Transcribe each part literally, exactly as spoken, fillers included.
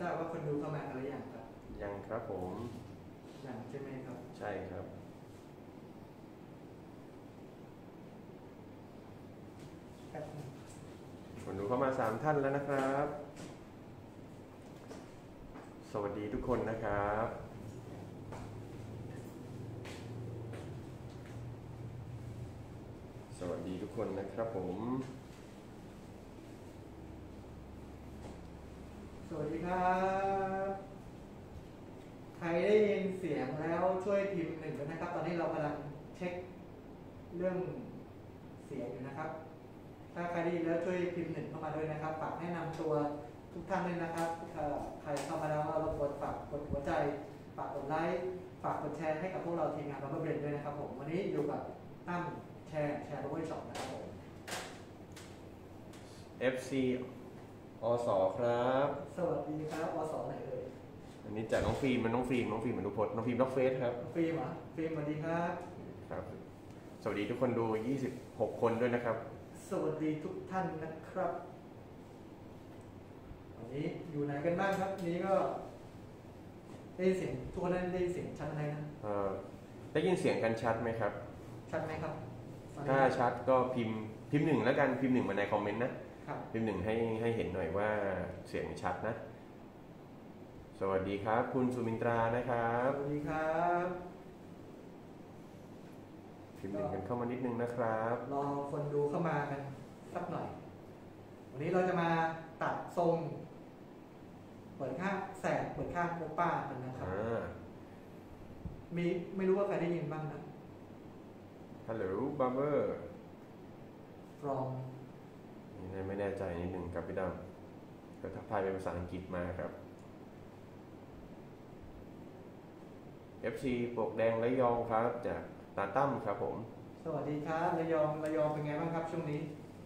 ทราบว่าคนดูเข้ามาหรือยังครับยังครับผมยังใช่ไหมครับใช่ครับคนดูเข้ามาสามท่านแล้วนะครับสวัสดีทุกคนนะครับสวัสดีทุกคนนะครับผมสวัสดีครับใครได้ยินเสียงแล้วช่วยพิมพ์หนึ่งด้วยนะครับตอนนี้เรากำลังเช็คเรื่องเสียงอยู่นะครับถ้าใครได้ยินแล้วช่วยพิมพ์หนึ่งเข้ามาด้วยนะครับฝากแนะนำตัวทุกท่านด้วยนะครับใครเข้ามาแล้วเรากดฝากกดหัวใจฝากกดไลค์ฝากกดแชร์ให้กับพวกเราทีมงานบับเบิ้ลเบรนด้วยนะครับผมวันนี้อยู่กับตั้มแชร์แชร์บับเบิ้ลช็อปนะครับผมเอฟ ซี อสครับสวัสดีครับอสไหนเอ่ยอันนี้จากน้องฟิล์มมันน้องฟิล์มน้องฟิล์มมนุพจน์น้องฟิล์มล็อกเฟสครับฟิล์มเหรอฟิล์มสวัสดีครับครับสวัสดีทุกคนดูยี่สิบหกคนด้วยนะครับสวัสดีทุกท่านนะครับวันนี้อยู่ไหนกันบ้างครับนี้ก็ได้เสียงทุกคนได้เสียงชัดไหมนะได้ยินเสียงกันชัดไหมครับชัดไหมครับถ้าชัดก็พิมพ์พิมพ์หนึ่งแล้วกันพิมพ์หนึ่งมาในคอมเมนต์นะพิมพ์หนึ่งให้ให้เห็นหน่อยว่าเสียงชัดนะสวัสดีครับคุณสุมินตรานะครับสวัสดีครับพิมพ์หนึ่งกันเข้ามานิดนึงนะครับรอคนดูเข้ามากันสักหน่อยวันนี้เราจะมาตัดทรงเปิดข้างแสกเปิดข้างโอป้ากันนะครับมีไม่รู้ว่าใครได้ยินบ้างนะฮัลโหลบัมเบอร์ฟรอมนี่ไม่แน่ใจนิดหนึ่งครับพี่ดำก็ทักทายเป็นภาษาอังกฤษมาครับ เอฟ ซี ปลวกแดงระยองครับจากตาตั้มครับผมสวัสดีครับระยองระยองเป็นไงบ้างครับช่วงนี้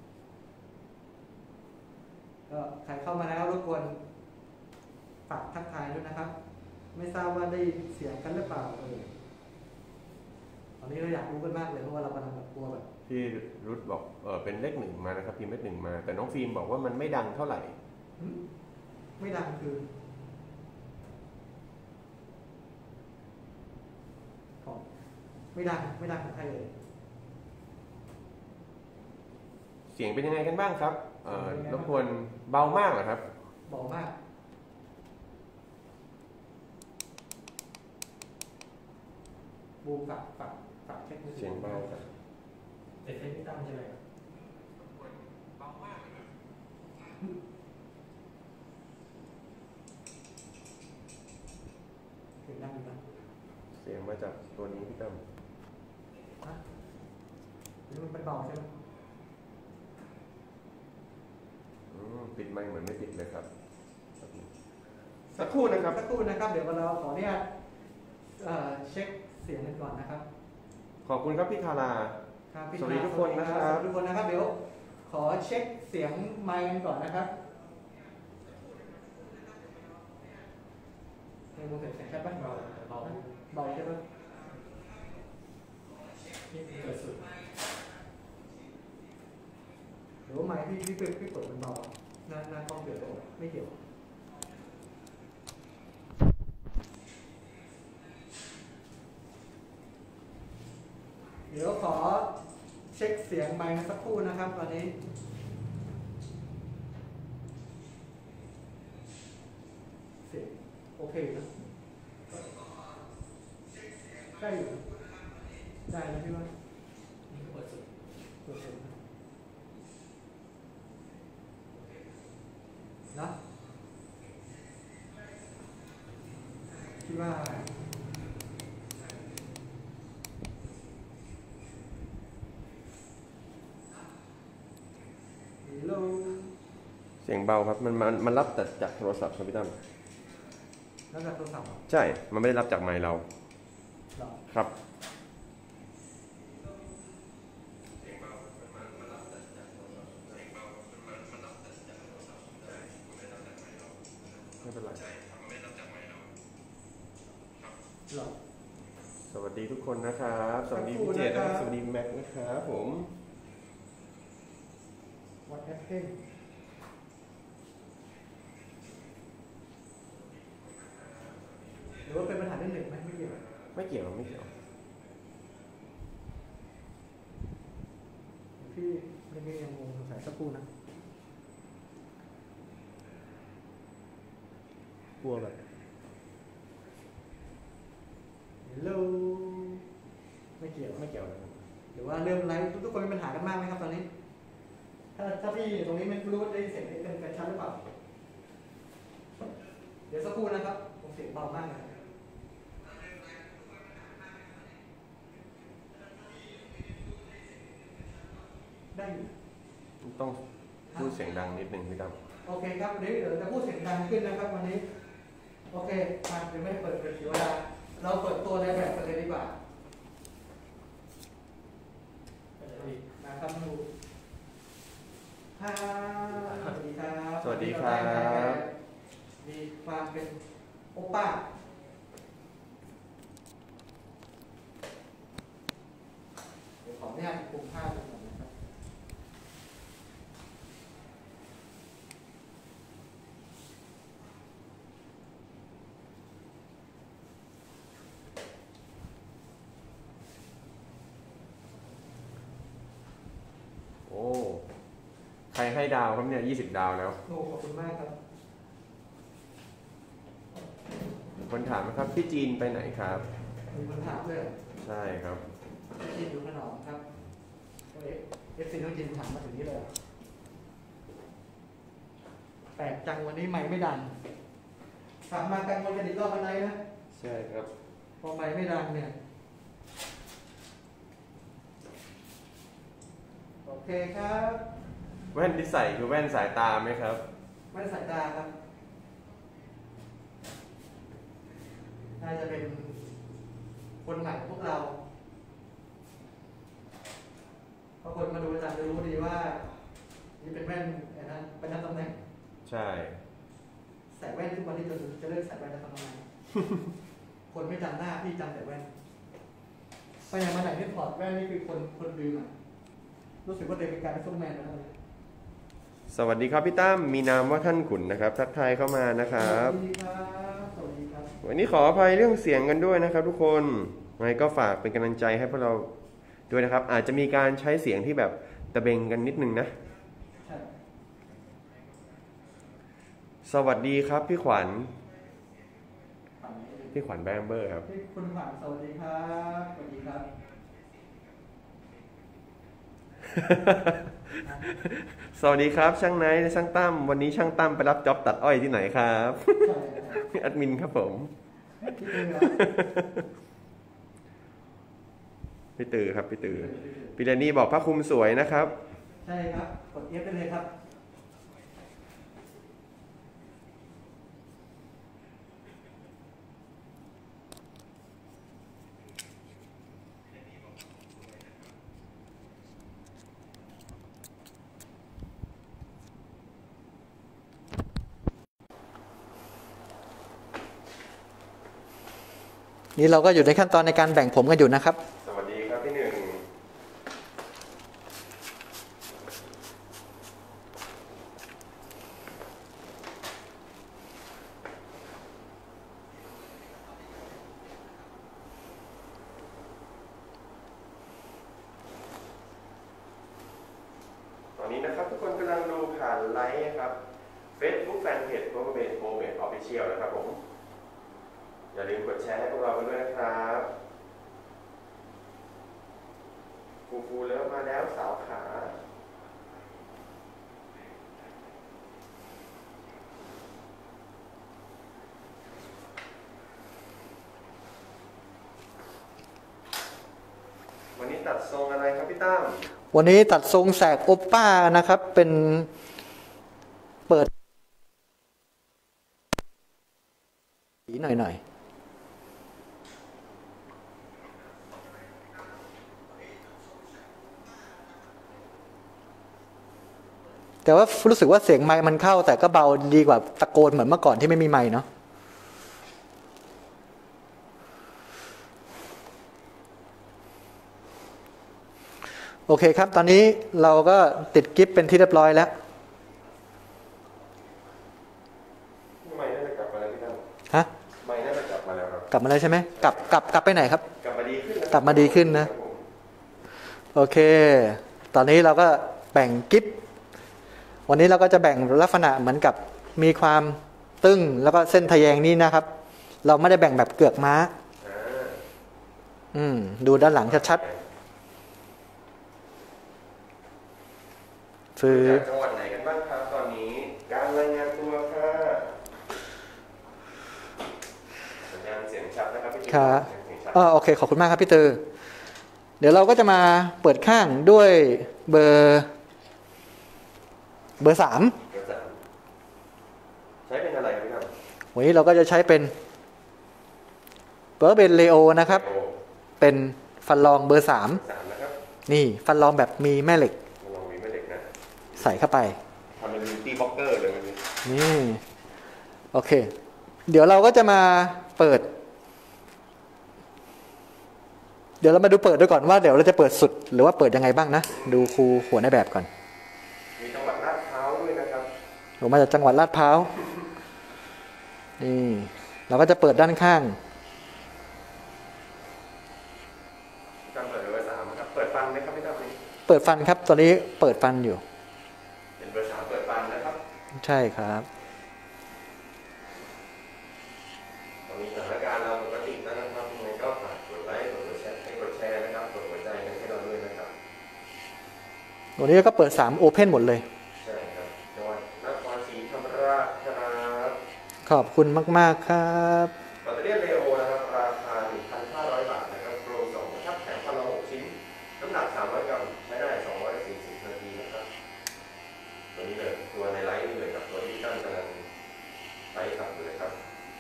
ก็ใครเข้ามาแล้วรบกวนฝากทักทายด้วยนะครับไม่ทราบว่าได้เสียงกันหรือเปล่าเออตอนนี้เราอยากรู้กันมากเลยเพราะว่าเรากำลังแบบกลัวแบบพี่รุดบอกเออเป็นเลขหนึ่งมานะครับพิมพ์เลขหนึ่งมาแต่น้องฟิล์มบอกว่ามันไม่ดังเท่าไหร่ไม่ดังคือของไม่ดังไม่ดังของใครเลยเสียงเป็นยังไงกันบ้างครับเออรบกวนเบามากเหรอครับเบามากบูมฝากฝากฝากเช็คเสียงเบาครับแต่เช็คไม่ตั้งใช่ไหมเบามากเลยเสียงดังอยู่นะเสียงมาจากตัวนี้พี่ตั้มฮะหรือมันเป็นเบาใช่ไหมปิดไมค์เหมือนไม่ปิดเลยครับสักครู่นะครับสักครู่นะครับเดี๋ยวเราขอเนี่ยเช็คเสียงกันก่อนนะครับขอบคุณครับพี่ธาราสวัสดีทุกคนนะครับทุกคนนะครับเดี๋ยวขอเช็คเสียงไมค์กันก่อนนะครับในวงเสียงชัดป่ะเบาเบาเบาใช่ป่ะนี่เกิดสุดหรือว่าไมค์ที่พี่เปิดพี่เปิดมันเบาหน้าหน้ากล้องเกี่ยวไม่เกี่ยวเดี๋ยวขอเช็คเสียงไมค์สักครู่นะครับตอนนี้เสียงโอเคนะได้อยู่ได้แล้วพี่ว่าเปิดสุดเปิดสุดนะคิดว่าเสียงเบาครับมันมันมันรับแต่จากโทรศัพท์ครับพี่ตั้มรับจากโทรศัพท์ใช่มันไม่ได้รับจากไมค์เราครับไม่เป็นไรสวัสดีทุกคนนะครับสวัสดีพี่เจตนะครับสวัสดีแม็กนะครับผมวัดแอปเปิ้ลเกี่ยวไม่เกี่ยวพี่ไม่ได้ยังงงสงสัยสักครู่นะกลัวแบบฮัลโหลไม่เกี่ยวไม่เกี่ยวหรือว่าเริ่มไลฟ์ทุกคนมีปัญหากันมากไหมครับตอนนี้ถ้าถ้าพี่ตรงนี้ไม่รู้ว่าได้เสียงเป็นกันชัดหรือเปล่าเดี๋ยวสักครู่นะครับผมเสียงเบามากเลยได้อยู่ต้องพูดเสียงดังนิดนึงพี่ตั้มโอเคครับวันนี้เดี๋ยวจะพูดเสียงดังขึ้นนะครับวันนี้โอเคมาเดี๋ยวไม่เปิดเผยเสียเวลาเราเปิดตัวในแบบกันเลยดีกว่านะครับดูฮ่าสวัสดีครับสวัสดีครับมีความเป็นโอป้าเดี๋ยวขออนุญาตคุมภาพก่อนนะครับโอ้ใครให้ดาวครับเนี่ยยี่สิบดาวแล้วโอ้ขอบคุณมากครับคนถามนะครับพี่จีนไปไหนครับมีคนถามเลยใช่ครับพี่จีนดูขนมครับเอฟซีน้องจีนถามมาถึงนี้เลยแปลกจังวันนี้ไม่ไม่ดังถามมากันวนกันอีกรอบวันไหนนะใช่ครับพอไม่ไม่ดังเนี่ยโอเคครับแว่นที่ใส่คือแว่นสายตาไหมครับแว่นสายตาครับน่าจะเป็นคนใหม่ของพวกเราพอคนมาดูอาจารย์จะรู้ดีว่านี่เป็นแว่นนะเป็นนักตำแหน่งใช่ใส่แว่นทุกวันที่จะจะเลิกใส่แว่นจะทำไม คนไม่จำหน้าพี่จำแต่แว่นไปไหนมาไหนที่ถอดแว่นนี่คือคนคนลืมอ่ะรู้สึกว่าเด็กเป็นการเป็นซุปแมนแล้วเลยสวัสดีครับพี่ตั้มมีนามว่าท่านขุนนะครับทักทายเข้ามานะครับสวัสดีครับสวัสดีครับวันนี้ขออภัยเรื่องเสียงกันด้วยนะครับทุกคนไงก็ฝากเป็นกำลังใจให้พวกเราด้วยนะครับอาจจะมีการใช้เสียงที่แบบตะเบงกันนิดนึงนะสวัสดีครับพี่ขวัญพี่ขวัญแบมเบอร์ครับพี่คุณขวัญสวัสดีครับสวัสดีครับสวัสดีครับช่างไนท์ช่างตั้มวันนี้ช่างตั้มไปรับจ็อบตัดอ้อยที่ไหนครับพี่แอดมินครับผมพี่ตือครับพี่ตือพี่เดนนี่บอกผ้าคลุมสวยนะครับใช่ครับกดเอฟได้เลยครับนี่เราก็อยู่ในขั้นตอนในการแบ่งผมกันอยู่นะครับสวัสดีครับพี่หนึ่งตอนนี้นะครับทุกคนกำลังดูผ่านไลฟ์ครับ Facebook Fanpage โปรเบทโปรเบทออฟฟิเชียลนะครับผมอย่าลืมกดแชร์ให้พวกเรากันด้วยนะครับฟูฟูเลิฟมาแล้วสาวขาวันนี้ตัดทรงอะไรครับพี่ตั้มวันนี้ตัดทรงแสกโอป้านะครับเป็นเปิดสีหน่อยๆแต่ว่ารู้สึกว่าเสียงไมค์มันเข้าแต่ก็เบาดีกว่าตะโกนเหมือนเมื่อก่อนที่ไม่มีไมค์เนาะโอเคครับตอนนี้เราก็ติดกิฟต์เป็นที่เรียบร้อยแล้วไมค์น่าจะกลับมาแล้วพี่ตั้มฮะไมค์น่าจะกลับมาแล้วครับลับมาแล้วใช่ไหมกลับกลับกลับไปไหนครับกลับมาดีขึ้นกลับมาดีขึ้นนะครับผมโอเค ตอนนี้เราก็แบ่งกิ๊บวันนี้เราก็จะแบ่งลักษณะเหมือนกับมีความตึงแล้วก็เส้นทะแยงนี้นะครับ เราไม่ได้แบ่งแบบเกือกม้าอ่าอืมดูด้านหลังชัดๆคือจากจังหวัดไหนกันบ้างครับตอนนี้การรายงานตัวค่ะสัญญาณเสียงชัดนะครับพี่ติ๊กครับเสียงชัดอ่าโอเคขอบคุณมากครับพี่ตือเดี๋ยวเราก็จะมาเปิดข้างด้วยเบอร์เบอร์สามเบอร์สามใช้เป็นอะไรครับพี่ครับวันนี้เราก็จะใช้เป็นเบอร์เบนเลโอนะครับโอ้เป็นฟันรองเบอร์สามสามนะครับนี่ฟันรองแบบมีแม่เหล็กมาลองมีแม่เหล็กนะใส่เข้าไปทำเป็นบิวตี้บล็อกเกอร์เลยวันนี้นี่โอเค เดี๋ยวเราก็จะมาเปิด เดี๋ยวเรามาดูเปิดด้วยก่อนว่าเดี๋ยวเราจะเปิดสุดหรือว่าเปิดยังไงบ้างนะดูครูหัวในแบบก่อนมีจังหวัดลาดพร้าวด้วยนะครับผมมาจากจังหวัดลาดพร้าวนี่เราก็จะเปิดด้านข้างการเปิดเบอร์สามนะครับเปิดฟันไหมครับพี่ตั้มนี่เปิดฟันครับตอนนี้เปิดฟันอยู่เป็นเบอร์สามเปิดฟันนะครับใช่ครับตอนนี้สถานการณ์เราปกติแล้วนะครับยังไงก็ฝากกดไลค์กดแชร์ให้กดแชร์นะครับกดหัวใจให้เราด้วยนะครับวันนี้ก็เปิดสามโอเพนหมดเลยใช่ครับจังหวัดนครศรีธรรมราชครับขอบคุณมากๆครับแบตเตอรี่เลโอนะครับราคา หนึ่งพันห้าร้อย บาทนะครับโปรสองนะครับแถมพันละหกชิ้นน้ำหนักสามร้อยกรัมใช้ได้สองร้อยสี่สิบนาทีนะครับตัวนี้เลยตัวในไลท์นี่เลยกับตัวที่ตั้งกำลังไลท์ขับอยู่เลยครับ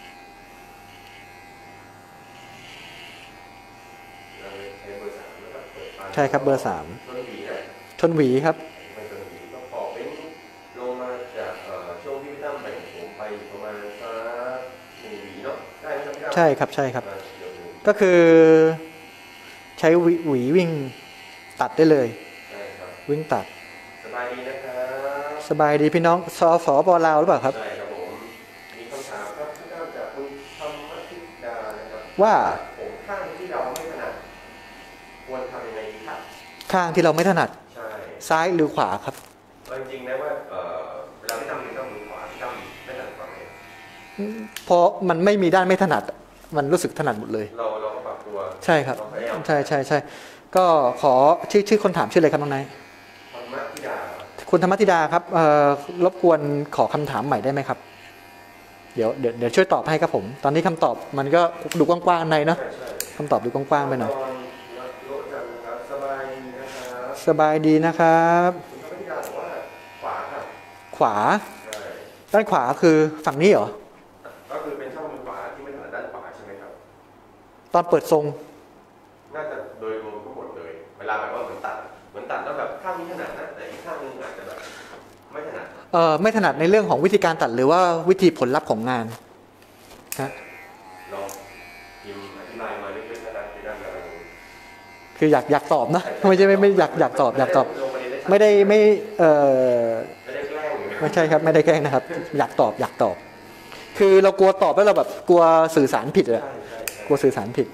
เราเลยใช้เบอร์สามนะครับเปิดฟันใช่ครับเบอร์สามต้นหวีนะชนหวีครับไม่ต้นหวีก็พอเป็นลงมาจากเอ่อช่วงที่พี่ตั้มแบ่งผมไปอยู่ประมาณสักหนึ่งหวีเนาะได้ไหมครับพี่ตั้มใช่ครับใช่ครับประมาณเกือบหนึ่งหวีก็คือใช้หวีหวีวิ่งตัดได้เลยใช่ครับวิ่งตัดสบายดีนะครับสบายดีพี่น้องสสปลาวหรือเปล่าครับใช่ครับผมมีคำถามครับพี่ตั้มจากคุณธรรมธิดานะครับว่าผมข้างที่เราไม่ถนัดควรทำยังไงดีครับข้างที่เราไม่ถนัดใช่ซ้ายหรือขวาครับเอาจริงๆนะว่าเอ่อเวลาพี่ตั้มมือต้องมือขวาพี่ตั้มไม่ถนัดฝั่งไหนเพราะมันไม่มีด้านไม่ถนัด มันรู้สึกถนัดหมดเลยเราเราก็ปรับตัวใช่ครับเราพยายามใช่ใช่ใช่ก็ขอชื่อชื่อคนถามชื่ออะไรครับน้องนายธรรมธิดาคุณธรรมธิดาครับเอ่อรบกวนขอคำถามใหม่ได้ไหมครับ เดี๋ยวเดี๋ยวเดี๋ยวช่วยตอบให้ครับผม ตอนนี้คำตอบมันก็ดูกว้างๆในเนาะใช่ใช่คำตอบดูกว้างๆไปหน่อยตอนรักโลจันทร์นะครับสบายดีนะครับสบายดีนะครับคุณธรรมธิดาบอกว่าขวาค่ะขวาใช่ด้านขวาคือฝั่งนี้เหรอก็คือเป็นช่องมือขวาที่ไม่ถนัดด้านขวาใช่ไหมครับตอนเปิดทรงน่าจะโดยรวมก็หมดเลย เวลาแบบว่าเหมือนตัดเหมือนตัดแล้วแบบข้างนี้ถนัดนะแต่อีกข้างนึงอาจจะแบบไม่ถนัดเอ่อไม่ถนัดในเรื่องของวิธีการตัดหรือว่าวิธีผลลัพธ์ของงานฮะลองพิมพ์อธิบายมาเรื่อยๆนะครับที่ด้านกำลังคืออยากอยากตอบนะ ไม่ใช่ไม่ไม่อยากอยากตอบอยากตอบลงประเด็นชัไม่ได้ไม่เอ่อไม่ได้แกล้งหรือไม่ใช่ครับไม่ได้แกล้งนะครับ อยากตอบอยากตอบ คือเรากลัวตอบแล้วเราแบบกลัวสื่อสารผิดอะใช่ใช่ใช่กลัวสื่อสารผิด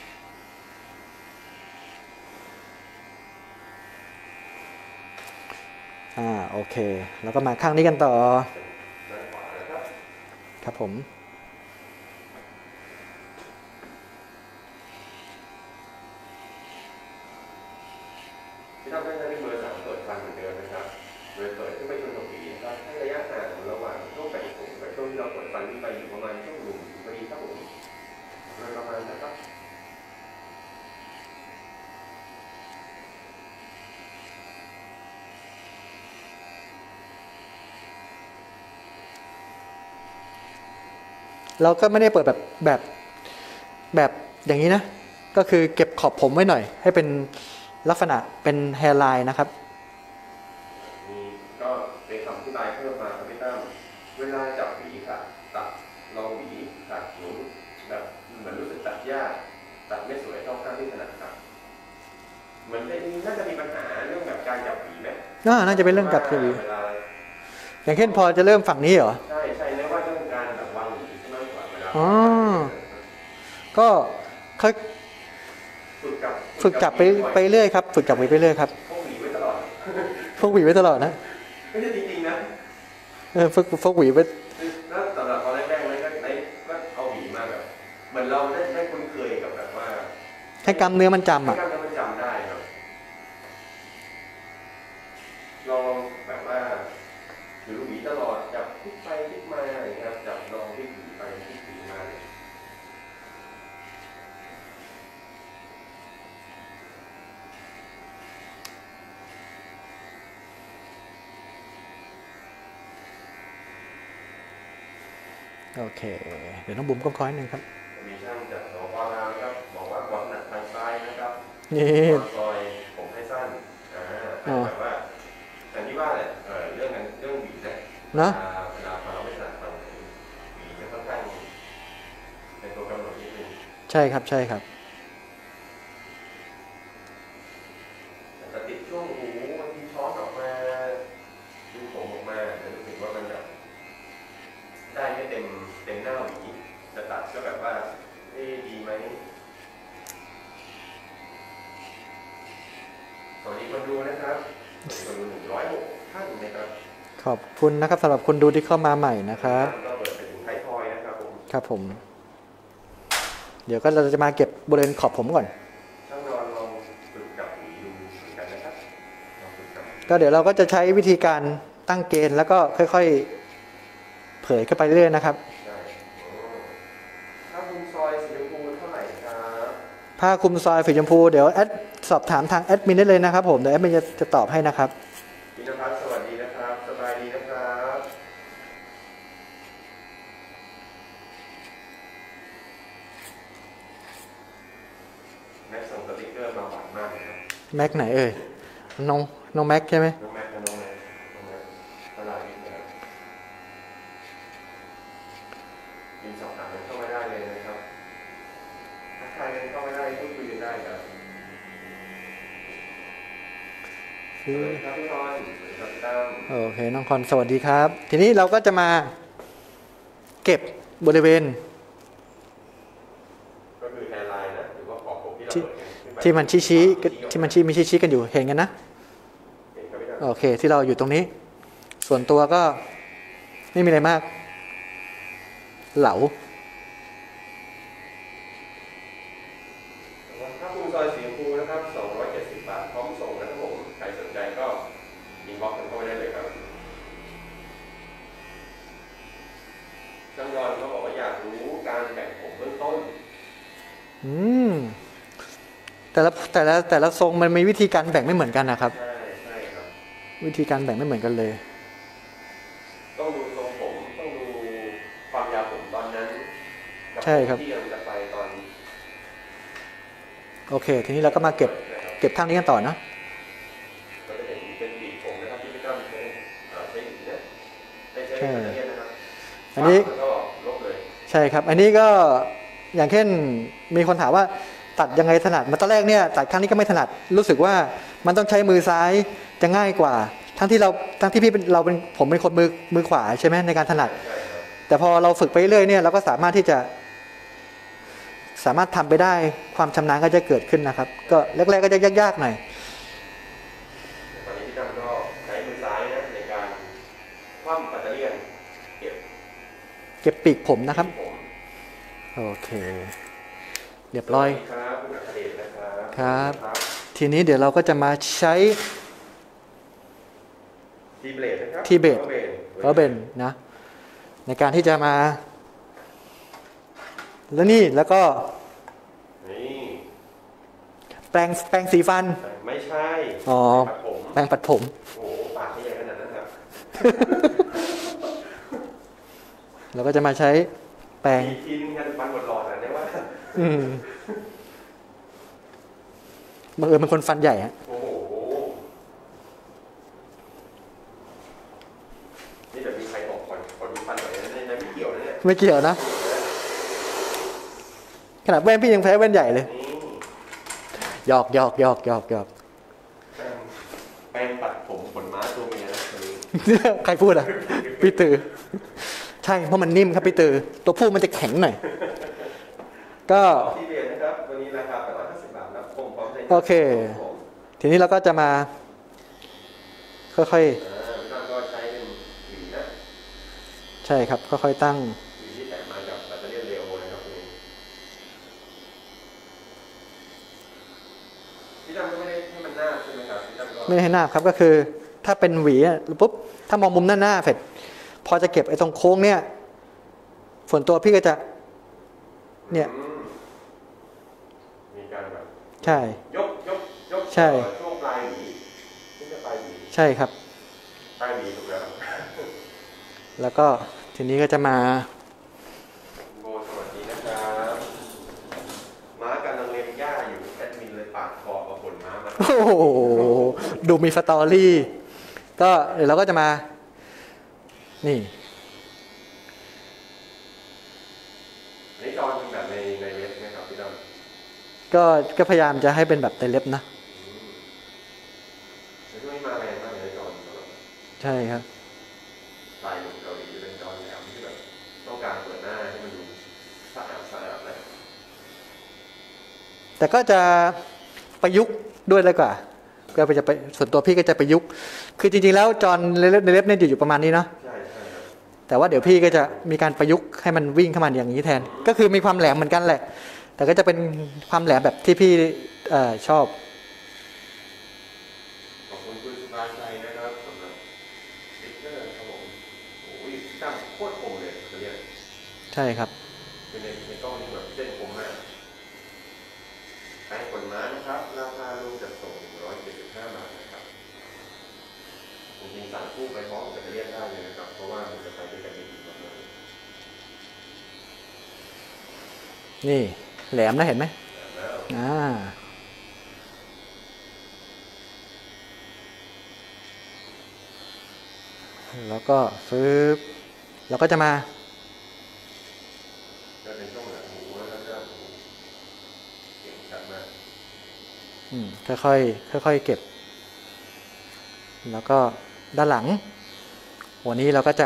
อ่าโอเค แล้วก็มาข้างนี้กันต่อด้านขวานะครับครับผมที่ทำให้ใช้เบอร์สามเปิดฟันเหมือนเดิมนะครับโดยเปิดขึ้นไปจนถึงปีนะครับให้ระยะห่างระหว่างช่วงแบ่งผมกับช่วงที่เราเปิดฟันขึ้นไปอยู่ประมาณช่วงหนึ่งพอดีครับผมโดยประมาณนะครับเราก็ไม่ได้เปิดแบบแบบแบบอย่างนี้นะ ก็คือเก็บขอบผมไว้หน่อย ให้เป็นลักษณะเป็นแฮร์ไลน์นะครับมีก็เป็นคำอธิบายเพิ่มมาครับพี่ตั้มเวลาจับหวีค่ะตัดลองหวีตัดหนุนแบบเหมือนรู้สึกตัดยากตัดไม่สวยเท่าข้างที่ถนัดครับเหมือนเป็นน่าจะมีปัญหาเรื่องแบบการจับหวีไหมน่าน่าจะเป็นเรื่องกับคือเวลาอย่างเช่นพอจะเริ่มฝั่งนี้เหรอใช่ใช่เรียกว่าเรื่องการแบบวางหวีใช่ไหมกว่าเวลาอ๋อก็ค่อยฝึกกับฝึกจับไปไปเรื่อยครับฝึกจับไปเรื่อยครับพวกหวีไว้ตลอดพกหวีไว้ตลอดนะไม่ใช่จริงๆนะเออฝึกพกหวีไว้แล้วสำหรับตอนแรกๆเลยก็ได้ก็เอาหวีมาแบบเหมือนเราได้ได้คุ้นเคยกับแบบว่าให้กล้ามเนื้อมันจำให้อ่ะกล้ามเนื้อมันจำได้ครับลองแบบว่าถือหวีตลอดจับพลิกไปพลิกมาอะไรอย่างเงี้ยครับจับลองพลิกหวีไปพลิกหวีมาเลยโอเคเดี๋ยวน้องบุ๋มก็คอยหนึ่งครับมีช่างจากสปลาวนะครับบอกว่าความถนัดทางซ้ายนะครับนี่ซอยผมให้สั้นอ่าแบบว่าแต่ที่ว่าเนี่ยเออเรื่องนั้นเรื่องหวีเนี่ยเนาะเวลาเราไม่ถนัดฝั่งไหนหวีจะค่อนข้างเป็นตัวกำหนดนิดนึงใช่ครับใช่ครับแต่ติดช่วงหูบางทีช้อนออกมาดูผมออกมาจะรู้สึกว่ามันแบบได้ไม่เต็มเต็มหน้าหวีจะตัดก็แบบว่าเอ๊ะดีไหมสวัสดีคนดูนะครับสวัสดีคนดูหนึ่งร้อยหกท่านนะครับขอบคุณนะครับสำหรับคนดูที่เข้ามาใหม่นะครับก็เปิดไปถึงไทยทอยนะครับผมครับผม เดี๋ยวก็เราจะมาเก็บบริเวณขอบผมก่อนช่างนอนลองฝึกกับหวีดูเหมือนกันนะครับลองฝึกกับก็เดี๋ยวเราก็จะใช้วิธีการตั้งเกณฑ์แล้วก็ค่อยๆเผยเข้าไปเรื่อยๆนะครับได้โอ้ถ้าคุณซอยสีชมพูเท่าไหร่ครับผ้าคลุมซอยสีชมพูเดี๋ยวแอดสอบถามทางแอดมินได้เลยนะครับผมเดี๋ยวแอดมินจะจะตอบให้นะครับพี่นภัสสวัสดีนะครับ สบายดีนะครับแม็กส่งสติ๊กเกอร์มาหวานมากเลยครับแม็กไหนเอ่ยน้องน้องแม็กใช่ไหมน้องแม็กกับน้องแม็กน้องแม็กตลาดนี้นะครับมีสอบถามกันเข้ามาได้เลยนะครับถ้าใครกันเข้ามาได้พูดคุยกันได้ครับสวัสดีครับพี่นอนสวัสดีครับพี่ตั้มโอเคน้องคอนสวัสดีครับ ทีนี้เราก็จะมาเก็บบริเวณก็คือแฮร์ไลน์นะหรือว่าขอบผมที่เราที่เปิดกันขึ้ไปที่มันชี้ๆที่มันชี้มีชี้ๆกันอยู่เห็นกันนะเห็นครับพี่ตั้มโอเคที่เราอยู่ตรงนี้ ส่วนตัวก็ไม่มีอะไรมาก เหลาถ้าคุณซอยสีชมพูนะครับสองร้อยเจ็ดสิบบาทพร้อมส่งนะครับผมใครสนใจก็อินบ็อกซ์กันเข้าไปได้เลยครับช่างยอนเขาบอกว่าอยากรู้การแบ่งผมเบื้องต้นอืมแต่ละแต่ละแต่ละทรงมันมีวิธีการแบ่งไม่เหมือนกันนะครับใช่ใช่ครับวิธีการแบ่งไม่เหมือนกันเลยต้องดูทรงผมต้องดูความยาวผมตอนนั้นกัใช่ครับที่เราจะไปตอนโอเค ทีนี้เราก็มาเก็บเก็บข้างนี้กันต่อนะก็จะเห็นเป็นบีบผมนะครับที่พี่ตั้มใช้เอ่อใช้หวีเนี่ยไม่ใช้แบตเตอรี่นะครับอันนี้แล้วก็ลบเลยใช่ครับ อันนี้ก็อย่างเช่นมีคนถามว่าตัดยังไงถนัดมาตอนแรกเนี่ยตัดข้างนี้ก็ไม่ถนัดรู้สึกว่ามันต้องใช้มือซ้ายจะง่ายกว่า ทั้งที่เราทั้งที่พี่เป็นเราเป็นผมเป็นคนมือมือขวาใช่ไหมในการถนัดใช่ครับแต่พอเราฝึกไปเรื่อยเนี่ยเราก็สามารถที่จะ สามารถทำไปได้ความชำนาญก็จะเกิดขึ้นนะครับ ก็แรกๆก็จะยากๆหน่อยตอนนี้พี่ตั้มก็ใช้มือซ้ายนะในการคว่ำแบตเตอรี่เก็บเก็บปีกผมนะครับผมโอเค เรียบร้อยสวัสดีครับคุณอัครเดชนะครับครับ ทีนี้เดี๋ยวเราก็จะมาใช้ทีเบลดนะครับทีเบลดเบลดเพราะเป็นนะ ในการที่จะมา แล้วนี่แล้วก็นี่แปรงแปรงสีฟันไม่ใช่อ๋อปัดผมแปรงปัดผมโอ้โหปากที่ใหญ่ขนาดนั้นครับเราก็จะมาใช้แปรงทีนึงกันฟันหมดหลอดนะเนี่ยว่าอืมบังเอิญเป็นคนฟันใหญ่ฮะโอ้โหนี่แบบมีใครบอกขอขอดูฟันหน่อยนะเนี่ยไม่เกี่ยวนะเนี่ยไม่เกี่ยวนะ ขนาดแว่นพี่ยังแพ้แว่นใหญ่เลยนี่หยอกหยอกหยอกหยอกหยอกแป้งแป้งปัดผมขนม้าตัวเมียนะตัวนี้ใครพูดอ่ะ พี่ตือ ใช่เพราะมันนิ่มครับพี่ตือ ตัวผู้มันจะแข็งหน่อยก็ที่เรียนนะครับวันนี้ราคาแปดร้อยห้าสิบบาทครับผมพร้อมใช้งานโอเค ทีนี้เราก็จะมาค่อยอ่าพี่ตั้มก็ใช้เป็นหวีนะๆใช่ครับค่อยๆตั้งหวีที่แถมมากับแบตเตอรี่เรโอนะครับตัวนี้พี่ตั้มก็ไม่ได้ให้มันหน้าใช่ไหมครับพี่ตั้มก็ไม่ได้ให้หน้าครับก็คือ ถ้าเป็นหวีอะปุ๊บถ้ามองมุมหน้าหน้าเสร็จพอจะเก็บไอ้ตรงโค้งเนี่ยส่วนตัวพี่ก็จะเนี่ยอืมมีการแบบใช่ยกยกยกใช่ช่วงปลายหวีนี่จะปลายหวีใช่ครับปลายหวีถูกแล้วครับแล้วก็ทีนี้ก็จะมาโบสวัสดีนะครับม้ากำลังเล็มหญ้าอยู่แอดมินเลยปาดคอเอาขนม้ามาโอ้โหดูมีสตอรี่ก็เดี๋ยวเราก็จะมานี่อันนี้จอเป็นแบบในในเว็บไหมครับพี่ตั้มก็ก็พยายามจะให้เป็นแบบไตเล็บนะในช่วงนี้มาแรงมากเลยจอสำหรับใช่ครับลายหนุ่มเกาหลีจะเป็นจอแหลมที่แบบต้องการเปิดหน้าให้มันดูสะอาดสะอาดเลยแต่ก็จะประยุกต์ด้วยเลยกว่าก็จะไปส่วนตัวพี่ก็จะประยุกต์คือจริงๆแล้วจอนในเล็บในเล็บเนี่ยอยู่ประมาณนี้เนาะใช่ใช่ครับแต่ว่าเดี๋ยวพี่ก็จะมีการประยุกต์ให้มันวิ่งเข้ามาอย่างนี้แทน ก็คือมีความแหลมเหมือนกันแหละ แต่ก็จะเป็นความแหลมแบบที่พี่เอ่อชอบขอบคุณคุณสุภาชัยนะครับสำหรับสติ๊กเกอร์ครับผมโอ้ยพี่ตั้มโคตรคมเลยเขาเรียกใช่ครับคือในในกล้องนี่แบบเส้นคมมากใช้ขนม้านะครับราคารวมจัดส่งหนึ่งร้อยเจ็ดสิบห้าบาทนะครับจริงๆสั่งคู่ไปพร้อมกับจะเรียกได้เลยนะครับเพราะว่ามันจะไปด้วยกันได้ดีมากเลยนี่แหลมนะเห็นไหมแล้วอ่าแล้วก็ฟื้บเราก็จะมาก็เป็นช่วงหลังหูแล้วก็หูเสียงชัดมากอืมค่อยๆค่อยๆเก็บ แล้วก็ด้านหลัง วันนี้เราก็จะ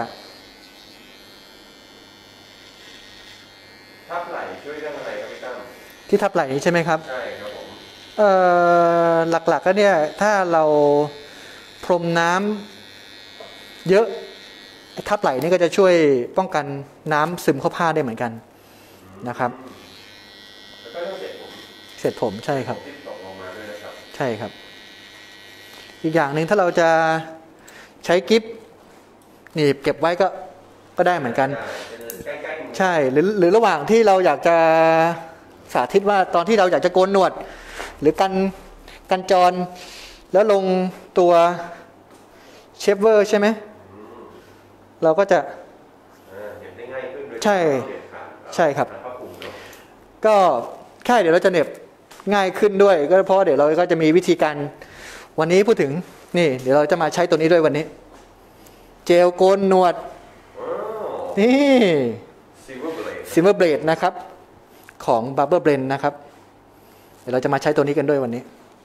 ทับไหล่ช่วยเรื่องอะไรครับพี่ตั้มที่ทับไหล่นี้ใช่ไหมครับใช่ครับผมเอ่อหลักๆก็เนี่ยถ้าเราพรมน้ำเยอะไอ้ทับไหล่นี่ก็จะช่วยป้องกันน้ำซึมเข้าผ้าได้เหมือนกันนะครับแล้วก็เรื่องเสร็จผมเสร็จผมใช่ครับที่ตกลงมาด้วยนะครับใช่ครับ อีกอย่างหนึ่งถ้าเราจะใช้กิฟต์หนีบเก็บไว้ก็ก็ได้เหมือนกันใกล้ๆมือใช่หรือหรือระหว่างที่เราอยากจะสาธิตว่าตอนที่เราอยากจะโกนหนวด หรือกันกันจร แล้วลงตัวเชฟเวอร์ใช่ไหมเราก็จะอ่าเห็นได้ง่ายขึ้นด้วยใช่เด็ดขาดใช่ครับแล้วก็คุมเนอะก็แค่เดี๋ยวเราจะเหน็บง่ายขึ้นด้วย ก็เพราะเดี๋ยวเราก็จะมีวิธีการวันนี้พูดถึงนี่เดี๋ยวเราจะมาใช้ตัวนี้ด้วยวันนี้ เจลโกนหนวดว้าวนี่ซิลเวอร์เบลดซิลเวอร์เบลดนะครับของ Barber Blend นะครับเดี๋ยวเราจะมาใช้ตัวนี้กันด้วยวันนี้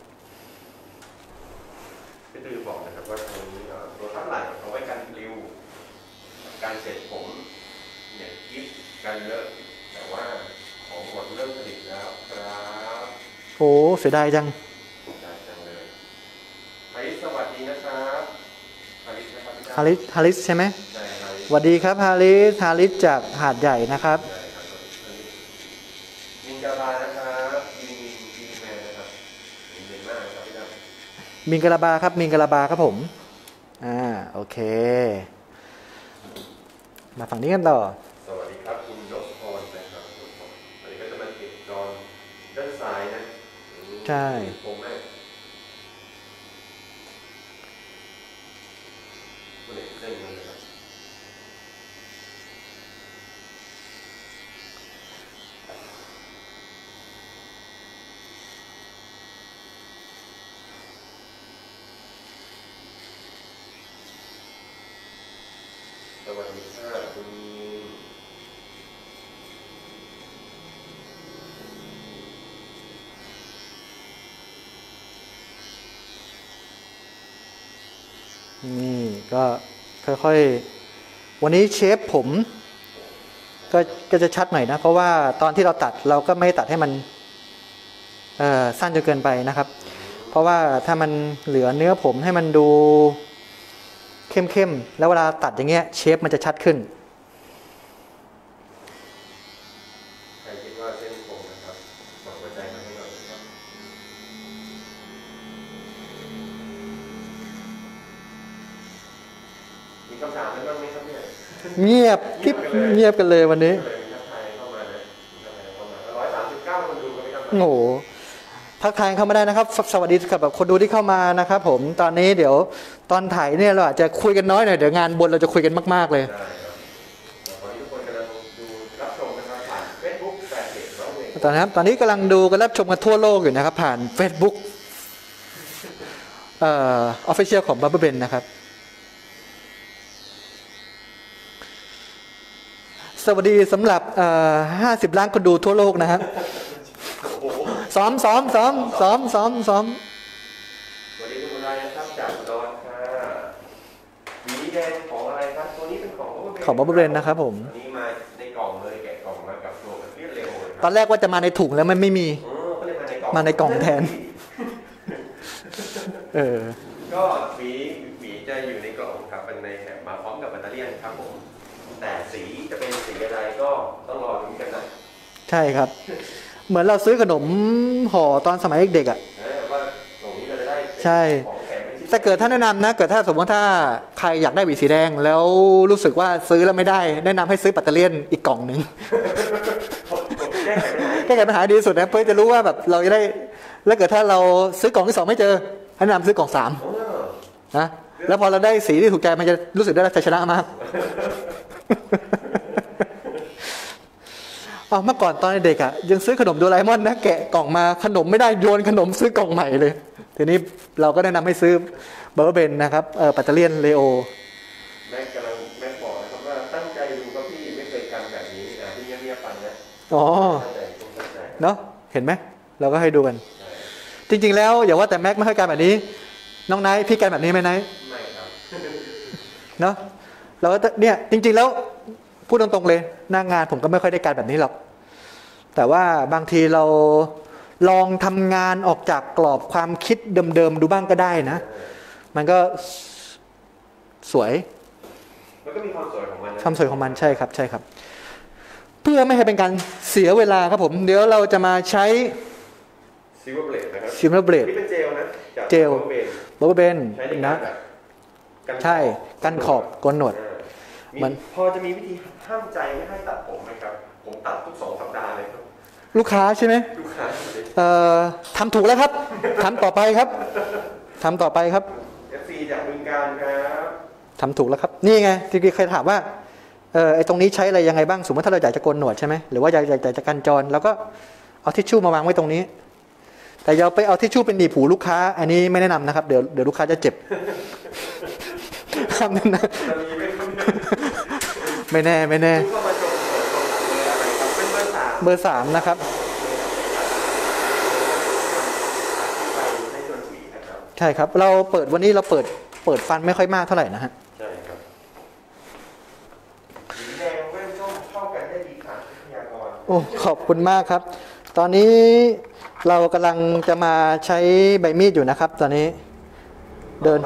พี่ตือบอกนะครับว่าตัวนี้เอ่อตัวทับไหล่เอาไว้กันปลิวการเสร็จผมเนี่ยกิฟกันเลอะแต่ว่าของหมดเริ่มผลิตแล้วครับโอ้เสียดายจังได้จังเลยฮาริสสวัสดีนะครับฮาริสนะครับพี่ตั้มฮาริสฮาริสใช่ไหมใช่ฮาริสสวัสดีครับฮาริสฮาริสจากหาดใหญ่นะครับใช่ครับมินกาบานะครับมินมินมินแมนนะครับมินเดนมากครับพี่ตั้มมิงกะลาบาครับมิงกะลาบาครับผมอ่าโอเค มาฝั่งนี้กันต่อสวัสดีครับคุณยศพรนะครับวันนี้ก็จะมาเก็บจอนด้านซ้ายนะอืมใช่ผมแม่คนเอกเส้นนั่นเลยครับสวัสดีค่ะคุณนี่ก็ค่อยๆวันนี้เชฟผมก็ก็จะชัดหน่อยนะเพราะว่าตอนที่เราตัดเราก็ไม่ตัดให้มันเอ่อสั้นจนเกินไปนะครับเพราะว่าถ้ามันเหลือเนื้อผมให้มันดูเข้มๆแล้วเวลาตัดอย่างเงี้ยเชฟมันจะชัดขึ้นใครคิดว่าเส้นคมนะครับบอกหัวใจมาให้หน่อยครับมีคำถามอะไรบ้างไหมครับเนี่ยเงียบกิ๊บเงียบกันเลยวันนี้ร้อยสามสิบเก้าคนดูกันไหมครับโอ้โหทักทายเข้ามาได้นะครับสวัสดีกับแบบคนดูที่เข้ามานะครับผมตอนนี้เดี๋ยวตอนถ่ายเนี่ยเราอาจจะคุยกันน้อยหน่อยเดี๋ยวงานบนเราจะคุยกันมากๆเลยตอนนี้ครับตอนนี้กำลังดูกันรับชมกันทั่วโลกอยู่นะครับผ่าน Facebook เอ่อ Official ของ Barberben นะครับสวัสดีสำหรับเอ่อห้าสิบล้านคนดูทั่วโลกนะครับซ้อมซ้อมซ้อมซ้อมซ้อมซ้อมสวัสดีคุณนายนะครับจากอุดรค่ะหวีแดงของอะไรครับตัวนี้เป็นของของ Barberben นะครับผมอันนี้มาในกล่องเลยแกะกล่องมากับตัวเรียบเร็วตอนแรกว่าจะมาในถุงแล้วมันไม่มีมาในกล่องแทนเออก็หวีหวีจะอยู่ในกล่องครับเป็นในแถบมาพร้อมกับแบตเตอรี่ครับผมแต่สีจะเป็นสีอะไรก็ต้องรอดูกันนะใช่ครับเหมือนเราซื้อขนมห่อตอนสมัยเด็กๆอ่ะใช่แต่เกิดถ้าแนะนำนะเกิดถ้าสมมติถ้าใครอยากได้หวีสีแดงแล้วรู้สึกว่าซื้อแล้วไม่ได้แนะนำให้ซื้อแบตเตอรี่อีกกล่องหนึ่งแก้ไขปัญหาดีสุดนะเพื่อจะรู้ว่าแบบเราจะได้แล้วเกิดถ้าเราซื้อกล่องที่สองไม่เจอแนะนำซื้อกล่องสามนะแล้วพอเราได้สีที่ถูกใจมันจะรู้สึกได้รับชัยชนะมากเอาเมื่อก่อนตอนเด็กอ่ะยังซื้อขนมโดราเอมอนนะแกะกล่องมาขนมไม่ได้โยนขนมซื้อกล่องใหม่เลยทีนี้เราก็แนะนำให้ซื้อเบอร์เบนนะครับเออปัตเตอร์เลียนเลโอแม่กำลังแม่บอกนะครับว่าตั้งใจดูก็พี่ไม่เคยกันแบบนี้นะที่เงียบๆฟังนะอ๋อเนาะเห็นไหมเราก็ให้ดูกันจริงๆแล้วอย่าว่าแต่แม็กไม่เคยกันแบบนี้น้องไนท์พี่กันแบบนี้ไหมไนท์ไม่ครับเนาะเราก็เนี่ยจริงๆแล้วพูดตรงๆเลยหน้างานผมก็ไม่ค่อยได้การแบบนี้หรอกแต่ว่าบางทีเราลองทำงานออกจากกรอบความคิดเดิมๆดูบ้างก็ได้นะมันก็สวยมันก็มีความสวยของมันความสวยของมันใช่ครับใช่ครับเพื่อไม่ให้เป็นการเสียเวลาครับผมเดี๋ยวเราจะมาใช้ซิลเวอร์เบลดนะครับซิลเวอร์เบลดนี่เป็นเจลนะเจลบับเบิ้ลเบนนะใช่กันขอบกนหนวดมันพอจะมีวิธีห้ามใจไม่ให้ตัดผมไหมครับผมตัดทุกสองสัปดาห์เลยครับลูกค้าใช่ไหมลูกค้าเอ่อทำถูกแล้วครับทำต่อไปครับทำต่อไปครับเอฟ ซี จากบึงกาฬครับทำถูกแล้วครับนี่ไงที่เคยถามว่าเออไอตรงนี้ใช้อะไรยังไงบ้างสมมติถ้าเราอยากจะโกนหนวดใช่ไหมหรือว่าอยากอยากจะกันจรแล้วก็เอาทิชชู่มาวางไว้ตรงนี้แต่อย่าไปเอาทิชชู่เป็นหนีบหูลูกค้าอันนี้ไม่แนะนำนะครับเดี๋ยวเดี๋ยวลูกค้าจะเจ็บคำนั้นนะไม่แน่ไม่แน่เบอร์สามนะครับใช่ครับเราเปิดวันนี้เราเปิดเปิดฟันไม่ค่อยมากเท่าไหร่นะฮะใช่ครับสีแดงเว้นส้มเข้ากันได้ดีค่ะวิทยากรโอ้ขอบคุณมากครับตอนนี้เรากำลังจะมาใช้ใบมีดอยู่นะครับตอนนี้เดิน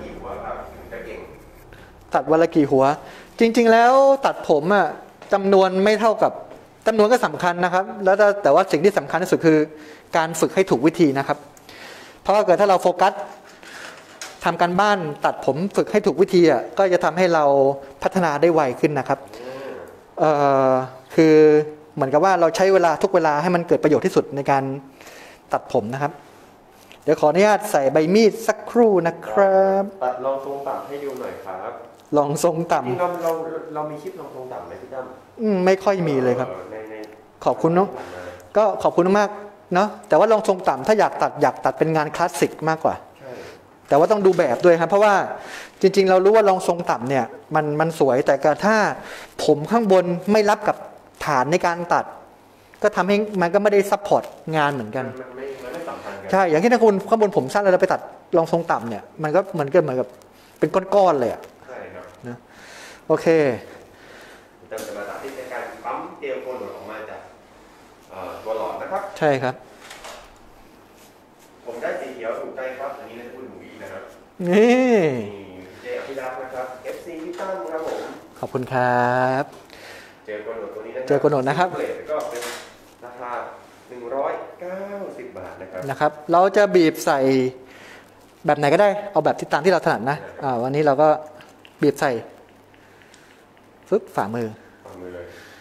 ตัดวันละกี่หัวจริงๆแล้วตัดผมอ่ะจำนวนไม่เท่ากับจำนวนก็สำคัญนะครับแล้วแต่ว่าสิ่งที่สำคัญที่สุดคือการฝึกให้ถูกวิธีนะครับเพราะว่าเกิดถ้าเราโฟกัสทำการบ้านตัดผมฝึกให้ถูกวิธีอ่ะก็จะทำให้เราพัฒนาได้ไวขึ้นนะครับเอ่อคือเหมือนกับว่าเราใช้เวลาทุกเวลาให้มันเกิดประโยชน์ที่สุดในการตัดผมนะครับเดี๋ยวขออนุญาตใส่ใบมีดสักครู่นะครับตัดลองทรงต่ำให้ดูหน่อยครับลองทรงต่ำจริงเราเราเรามีคลิปลองทรงต่ำไหมพี่ตั้มอืมไม่ค่อยมีเลยครับขอบคุณเนาะก็ขอบคุณมากเนาะแต่ว่าลองทรงต่ำถ้าอยากตัดอยากตัดเป็นงานคลาสสิกมากกว่าแต่ว่าต้องดูแบบด้วยครับเพราะว่าจริงๆเรารู้ว่าลองทรงต่ำเนี่ยมันมันสวยแต่ถ้าผมข้างบนไม่รับกับฐานในการตัดก็ทำให้มันก็ไม่ได้ซัพพอร์ตงานเหมือนกันมันไม่มันไม่สัมพันธ์กันใช่อย่างที่ถ้าคุณข้างบนผมสั้นแล้วเราไปตัดลองทรงต่ำเนี่ยมันก็เหมือนกันเหมือนกับเป็นก้อนๆเลยอ่ะใช่ครับนะโอเคจะมาตัดที่การปั๊มนะครับใช่ครับผมได้สีเขียวถูกใจครับอันนี้น่าจะพูดถึงหวีนะครับนี่เจอภิรักษ์นะครับ เอฟ ซี พี่ตั้มครับผมขอบคุณครับเจอกระโดดตัวนี้นะเจอกระโดดนะครับเกรดก็เป็นราคาหนึ่งร้อยเก้าสิบบาทนะครับนะครับ เราจะบีบใส่แบบไหนก็ได้เอาแบบที่ตามที่เราถนัดนะอ่าวันนี้เราก็บีบใส่ฟึบฝ่ามือเอามือเลย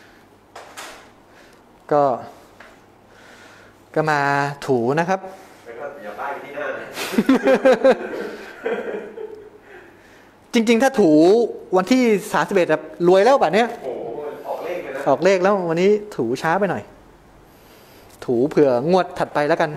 ก็ ก็มาถูนะครับไม่ก็อย่าป้ายไปที่หน้านะจริงๆ ถ้าถูวันที่สามสิบเอ็ดแบบรวยแล้วแบบเนี้ยโอ้โหออกเลขเลยนะออกเลขแล้ววันนี้ถูช้าไปหน่อย ถูเผื่องวดถัดไปแล้วกัน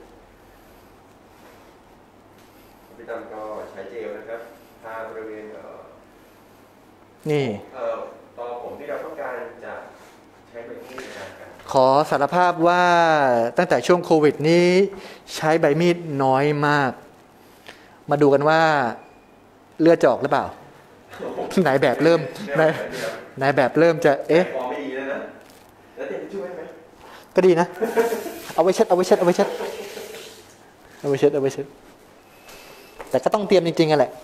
พี่ตั้มก็ใช้เจลนะครับทาบริเวณเอ่อนี่เอ่อต่อผมที่เราต้องการจะใช้แบบนี้ในการกันขอสารภาพว่าตั้งแต่ช่วงโควิดนี้ใช้ใบมีดน้อยมาก มาดูกันว่าเลือดจะออกหรือเปล่า นายแบบเริ่มนายนายแบบเริ่มจะเอ๊ะมองไม่ดีแล้วนะแล้วเต็มช่วยไหมก็ดีนะ เอาไว้เช็ดเอาไว้เช็ดเอาไว้เช็ดเอาไว้เช็ดเอาไว้เช็ดแต่ก็ต้องเตรียมจริงๆกันแหละ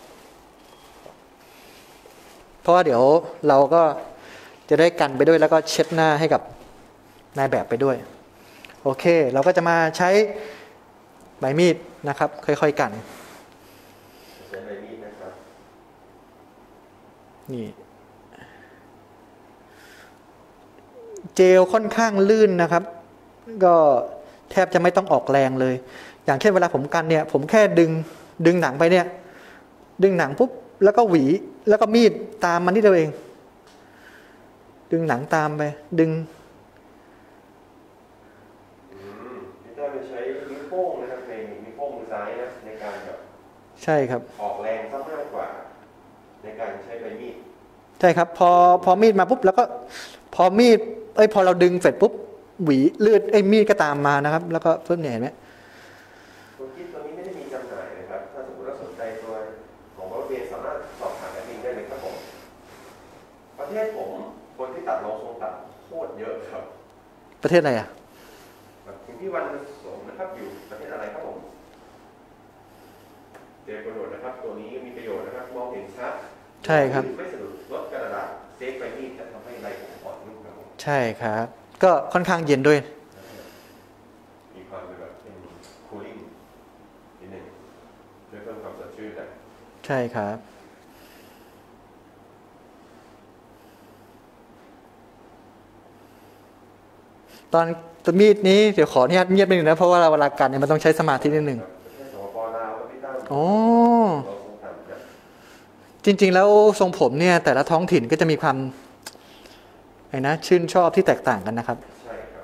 เพราะว่าเดี๋ยวเราก็จะได้กันไปด้วยแล้วก็เช็ดหน้าให้กับนายแบบไปด้วยโอเคเราก็จะมาใช้ใบมีดนะครับค่อยๆกันใช้ใบมีดนะครับนี่เจลค่อนข้างลื่นนะครับก็แทบจะไม่ต้องออกแรงเลยอย่างเช่นเวลาผมกันเนี่ยผมแค่ดึงดึงหนังไปเนี่ยดึงหนังปุ๊บแล้วก็หวีแล้วก็มีดตามมันนิดเดียวเองดึงหนังตามไปดึงอืมพี่ตั้มจะใช้นิ้วโป้งนะครับในนิ้วโป้งมือซ้ายนะในการแบบใช่ครับออกแรงซะมากกว่า ในการใช้ใบมีดใช่ครับพอพอมีดมาปุ๊บแล้วก็พอมีดเอ้ยพอเราดึงเสร็จปุ๊บหวีเลือดไอ้มีดก็ตามมานะครับแล้วก็เพิ่มเนี่ยเห็นไหมตัวคิดตัวนี้ไม่ได้มีจำหน่ายนะครับถ้าสมมติว่าสนใจตัวของรถเมล์สามารถสอบถามแอดมินได้เลยครับผมประเทศผมคนที่ตัดรองทรงตัดโคตรเยอะครับประเทศอะไรอ่ะแบบคุณพี่วันสมนะครับอยู่ประเทศอะไรครับผมเจอประโยชน์นะครับตัวนี้มีประโยชน์นะครับมองเห็นชัดใช่ครับไม่สะดุดลดกระดาษเซฟไปนี่จะทำให้ไรผมอ่อนนุ่มครับผมใช่ครับก็ค่อนข้างเย็นด้วยมีความเป็นแบบเป็นคูลิ่งนิดหนึ่งเพื่อเพิ่มความสดชื่นนะใช่ครับตอนตัวมีดนี้เดี๋ยวขออนุญาตเงียบไปหนึ่งนะเพราะว่าเวลากันเนี่ยมันต้องใช้สมาธินิดหนึ่งประเทศสปปลาวครับพี่ตั้มอ๋อเราคงทำนะจริงๆแล้วทรงผมเนี่ยแต่ละท้องถิ่นก็จะมีความไอ้นะชื่นชอบที่แตกต่างกันนะครับใช่ครับ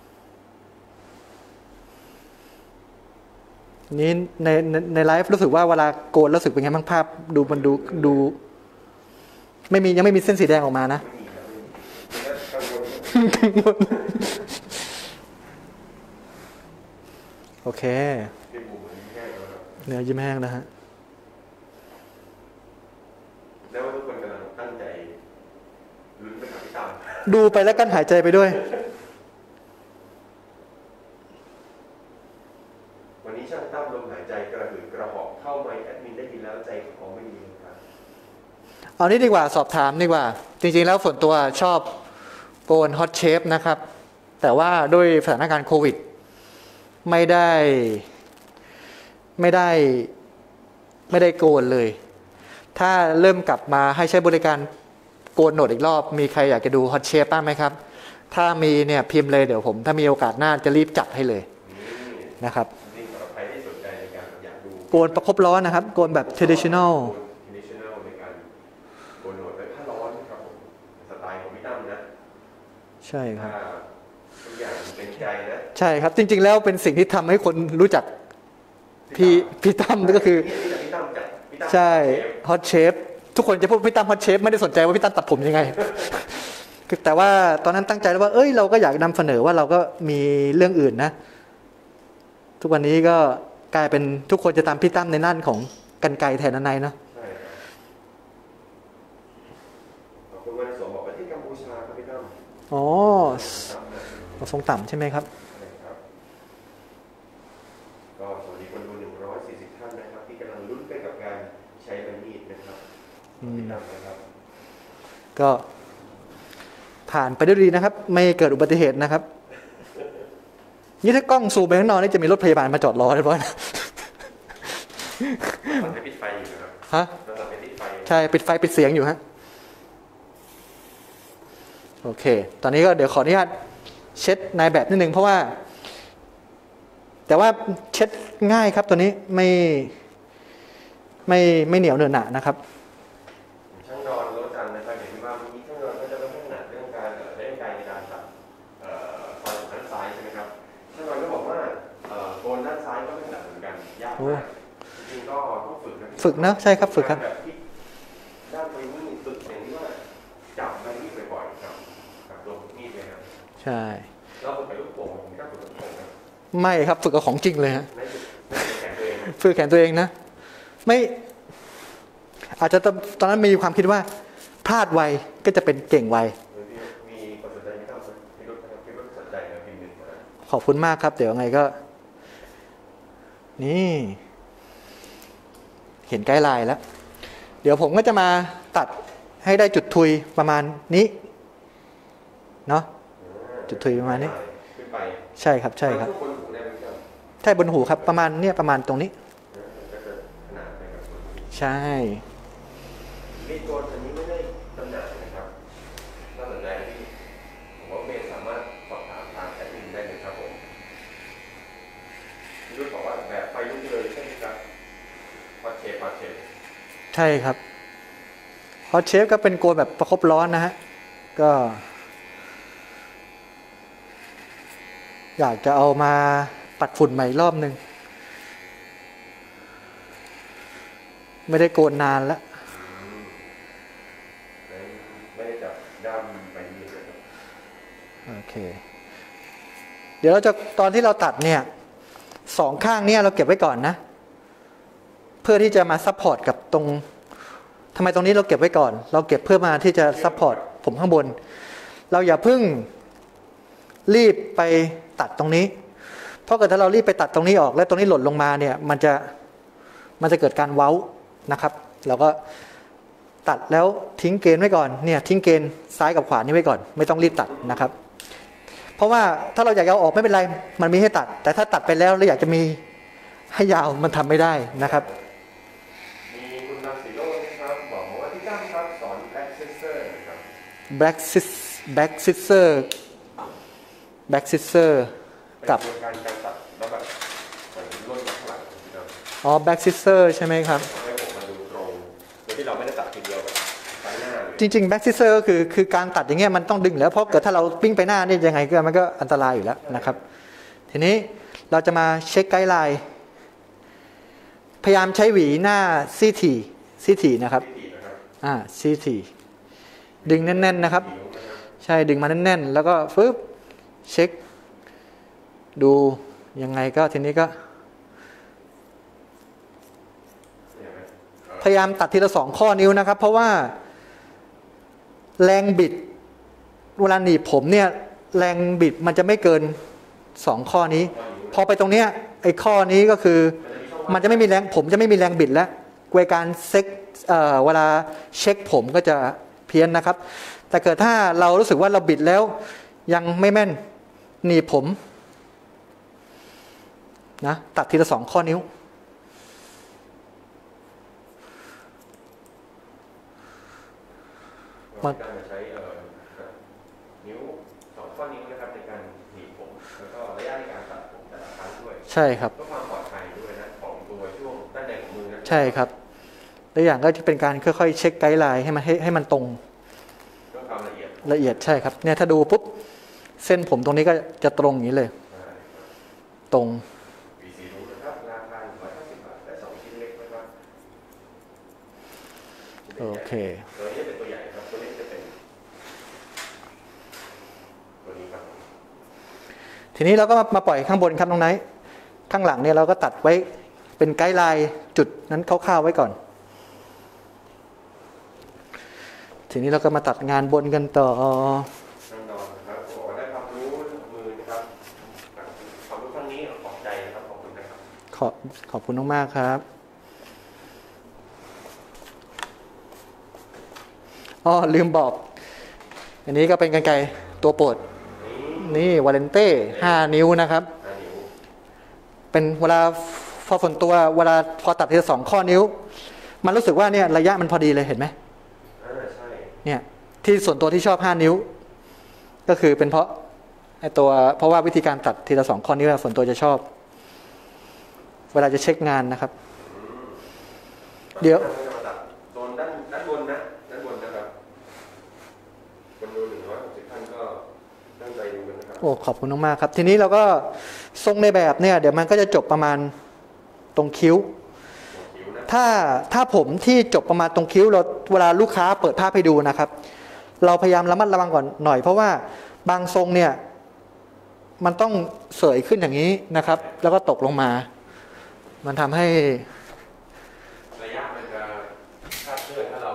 นี้ในในในไลฟ์รู้สึกว่าเวลาโกนรู้สึกเป็นไงบ้างภาพดูมันดูดู ไม่มียังไม่มีเส้นสีแดงออกมานะไม่มีครับไม่มีแล้วกังวลโอเคเป็นหมูเหมือนแห้งแล้วครับเนื้อยิ้มแห้งนะฮะแล้วทุกคนกำลังตั้งใจลุ้นไปกับพี่ตั้มดูไปแล้วกันหายใจไปด้วยวันนี้ช่างตั้มลมหายใจกระหืดกระหอบเข้าไมค์แอดมินได้ยินแล้วใจของไม่ดีครับเอานี้ดีกว่าสอบถามดีกว่า จริงๆแล้วส่วนตัวชอบโกนฮอตเชฟนะครับ แต่ว่าด้วยสถานการณ์โควิด ไม่ได้ไม่ได้ไม่ได้โกนเลย ถ้าเริ่มกลับมาให้ใช้บริการโกนโหนดอีกรอบ มีใครอยากจะดูฮอตเชฟบ้างไหมครับ ถ้ามีเนี่ยพิมพ์เลยเดี๋ยวผม ถ้ามีโอกาสหน้าจะรีบจัดให้เลยนี่นะครับจริงๆสำหรับใครที่สนใจในการอยากดูโกนประคบร้อนนะครับ โกนแบบ traditional โกน traditional ในการโกนหนวดด้วยผ้าร้อนครับผมสไตล์ของพี่ตั้มนะใช่ครับถ้าทุกอย่างเป็นใจนะใช่ครับ จริง ๆ แล้วเป็นสิ่งที่ทำให้คนรู้จักพี่พี่ตั้มก็คือนี่พี่ตั้มจัดพี่ตั้มใช่ฮอตเชฟทุกคนจะพูดพี่ตั้มฮอตเชฟไม่ได้สนใจว่าพี่ตั้มตัดผมยังไง คือแต่ว่าตอนนั้นตั้งใจแล้วว่าเอ้ยเราก็อยากนำเสนอว่าเราก็มีเรื่องอื่นนะ ทุกวันนี้ก็กลายเป็นทุกคนจะตามพี่ตั้มในด้านของกรรไกรแทนนันเนาะใช่ครับขอบคุณวันสมบอกไปที่กัมพูชาครับพี่ตั้มอ๋อตั้มนะทรงต่ำใช่ไหมครับใช่ครับอืมนะครับก็ผ่านไปด้วยดีนะครับ ไม่เกิดอุบัติเหตุนะครับนี่ถ้ากล้องซูมไปข้างนอกนี่จะมีรถพยาบาลมาจอดรอเรียบร้อยนะมันจะปิดไฟอยู่นะครับฮะเราจะไม่ติดไฟใช่ปิดไฟปิดเสียงอยู่ฮะโอเค ตอนนี้ก็เดี๋ยวขออนุญาตเช็ดนายแบบนิดนึงเพราะว่า แต่ว่าเช็ดง่ายครับตัวนี้ไม่ไม่ไม่เหนียวเหนอะหนะนะครับช่างนอนรถจันทร์นะครับเห็นว่ามีช่างนอนก็จะไม่ถนัดเรื่องการเรื่องการในการตัดซอยด้านซ้ายใช่ไหมครับช่างนอนก็บอกว่าโซนด้านซ้ายก็ไม่ถนัดเหมือนกันยากมากจริงๆก็ต้องฝึกนะฝึกนะใช่ครับฝึกครับแบบที่ด้านไปวิ่งฝึกอย่างที่ว่าจับไปวิ่งบ่อยๆกับกับตัวมีดเลยครับใช่เราฝึกไปลูกโป่งผมก็ฝึกกับโป่งนะไม่ครับฝึกกับของจริงเลยฮะไม่ฝึกไม่ฝึกแขนตัวเองฝึกแขนตัวเองนะไม่อาจจะตอนนั้นมีความคิดว่าพลาดไวก็จะเป็นเก่งไวมีคนสนใจไหมครับพี่รุ่นนะครับพี่รุ่นสนใจนะพิมพ์หนึ่งนะขอบคุณมากครับเดี๋ยวไงก็ นี่ เห็นไกด์ไลน์แล้ว เดี๋ยวผมก็จะมาตัดให้ได้จุดทุยประมาณนี้เนาะจุดทุยประมาณนี้ขึ้นไปใช่ครับใช่ครับบนหูได้ไหมครับใช่บนหูครับประมาณเนี่ยประมาณตรงนี้ก็จะขนาดไปกับคนหูใช่มีดโกนอันนี้ไม่ได้จำหน่ายนะครับน่าสนใจที่ผมว่าเมย์สามารถสอบถามทางแอดมินได้เลยครับผมพี่รุ่นบอกว่าแบบไฟลุกเลยใช่ไหมครับพอเชฟพอเชฟใช่ครับฮอตเชฟก็เป็นโกนแบบประคบร้อนนะฮะก็ อยากจะเอามาปัดฝุ่นใหม่รอบหนึ่งไม่ได้โกนนานแล้วไม่ได้จับด้ามไปนี่เลยครับโอเค เดี๋ยวเราจะตอนที่เราตัดเนี่ยสองข้างเนี่ยเราเก็บไว้ก่อนนะ เพื่อที่จะมาซัพพอร์ตกับตรงทำไมตรงนี้เราเก็บไว้ก่อน เราเก็บเพื่อมาที่จะซัพพอร์ตผมข้างบน เราอย่าเพิ่งรีบไปตัดตรงนี้ เพราะเกิดถ้าเรารีบไปตัดตรงนี้ออกแล้วตรงนี้หล่นลงมาเนี่ยมันจะมันจะเกิดการเว้านะครับ เราก็ตัดแล้วทิ้งเกณฑ์ไว้ก่อนเนี่ยทิ้งเกณฑ์ซ้ายกับขวานี่ไว้ก่อนไม่ต้องรีบตัดนะครับ เพราะว่าถ้าเราอยากเอาออกไม่เป็นไรมันมีให้ตัด แต่ถ้าตัดไปแล้วเราอยากจะมีให้ยาวมันทำไม่ได้นะครับมีคุณนำสีโลนะครับบอกว่าที่ตั้งครับสอนแบ็กเซสเซอร์นะครับ back sis back scissor back scissor กับเป็นการการตัดแล้วแบบเหมือนล่นมาข้างหลังนะครับอ๋อ back scissor ใช่ไหมครับทำให้ผมมาดูตรงโดยที่เราไม่ได้ตัดทีเดียวแบบไปหน้าเลยจริงๆ back scissor ก็คือคือการตัดอย่างเงี้ยมันต้องดึงแล้วเพราะเกิดถ้าเราปิ้งไปหน้านี่ยังไงก็มันก็อันตรายอยู่แล้วนะครับ ทีนี้เราจะมาเช็คไกด์ไลน์พยายามใช้หวีหน้าซีทีซีทีนะครับที่ดีนะครับอ่าซีทีดึงแน่นๆนะครับผิวนะครับใช่ดึงมาแน่นๆแล้วก็ฟึบเช็คดูยังไงก็ทีนี้ก็เห็นไหมพยายามตัดทีละสองข้อนิ้วนะครับ เพราะว่าแรงบิดเวลาหนีบผมเนี่ยแรงบิดมันจะไม่เกินสองข้อนี้ พอไปตรงเนี้ยไอ้ข้อนี้ก็คือมันจะไม่มีแรงผมจะไม่มีแรงบิดแล้วเวลาการเซ็กเอ่อเวลาเช็คผมก็จะเพี้ยนนะครับ แต่เกิดถ้าเรารู้สึกว่าเราบิดแล้วยังไม่แม่นหนีบผมนะตัดทีละสองข้อนิ้วมันการใช้เอ่อนิ้วสองข้อนิ้วนะครับในการหนีบผมแล้วก็ระยะในการตัดผมแต่ละครั้งด้วยใช่ครับเพื่อความปลอดภัยด้วยนะของตัวช่วงด้านในของมือนะใช่ครับตัวอย่างก็จะเป็นการค่อยๆเช็คไกด์ไลน์ให้มันให้ให้มันตรงเรื่องความละเอียดละเอียดใช่ครับเนี่ยถ้าดูปุ๊บเส้นผมตรงนี้ก็จะตรงอย่างนี้เลยใช่ครับตรงวีซีรู้นะครับราคาหนึ่งร้อยห้าสิบบาทได้สองชิ้นเล็กนะครับโอเคตัวนี้เป็นตัวใหญ่ครับตัวนี้จะเป็นตัวนี้ครับทีนี้เราก็มามาปล่อยข้างบนครับน้องไนท์ข้างหลังเนี่ยเราก็ตัดไว้เป็นไกด์ไลน์จุดนั้นคร่าวๆไว้ก่อน ทีนี้เราก็มาตัดงานบนกันต่อนั่งนอนนะครับบอกว่าได้ความรู้เรื่องมือนะครับความรู้ครั้งนี้ขอบใจนะครับขอบคุณนะครับขอบขอบคุณมากๆครับอ๋อลืมบอก อันนี้ก็เป็นกรรไกรตัวโปรดนี่วาเลนเต้ห้านิ้วนะครับห้านิ้วเป็นเวลาพอฝนตัวเวลาพอตัดทีละสองข้อนิ้ว มันรู้สึกว่าเนี่ยระยะมันพอดีเลยเห็นไหมอ่าใช่เนี่ยที่ส่วนตัวที่ชอบห้านิ้ว ก็คือเป็นเพราะไอตัวเพราะว่าวิธีการตัดทีละสองข้อนิ้วส่วนตัวจะชอบ เวลาจะเช็คงานนะครับ เดี๋ยวโซนด้านด้านบนนะด้านบนนะครับคนดูหนึ่งร้อยหกสิบท่านก็ตั้งใจดูกันนะครับโอ้ขอบคุณมากๆครับ ทีนี้เราก็ทรงในแบบเนี่ยเดี๋ยวมันก็จะจบประมาณตรงคิ้ว ถ้าถ้าผมที่จบประมาณตรงคิ้วเราเวลาลูกค้าเปิดภาพให้ดูนะครับ เราพยายามระมัดระวังก่อนหน่อยเพราะว่าบางทรงเนี่ยมันต้องเสยขึ้นอย่างนี้นะครับ แล้วก็ตกลงมา มันทำให้ระยะมันจะคาดเคลื่อนถ้าเรา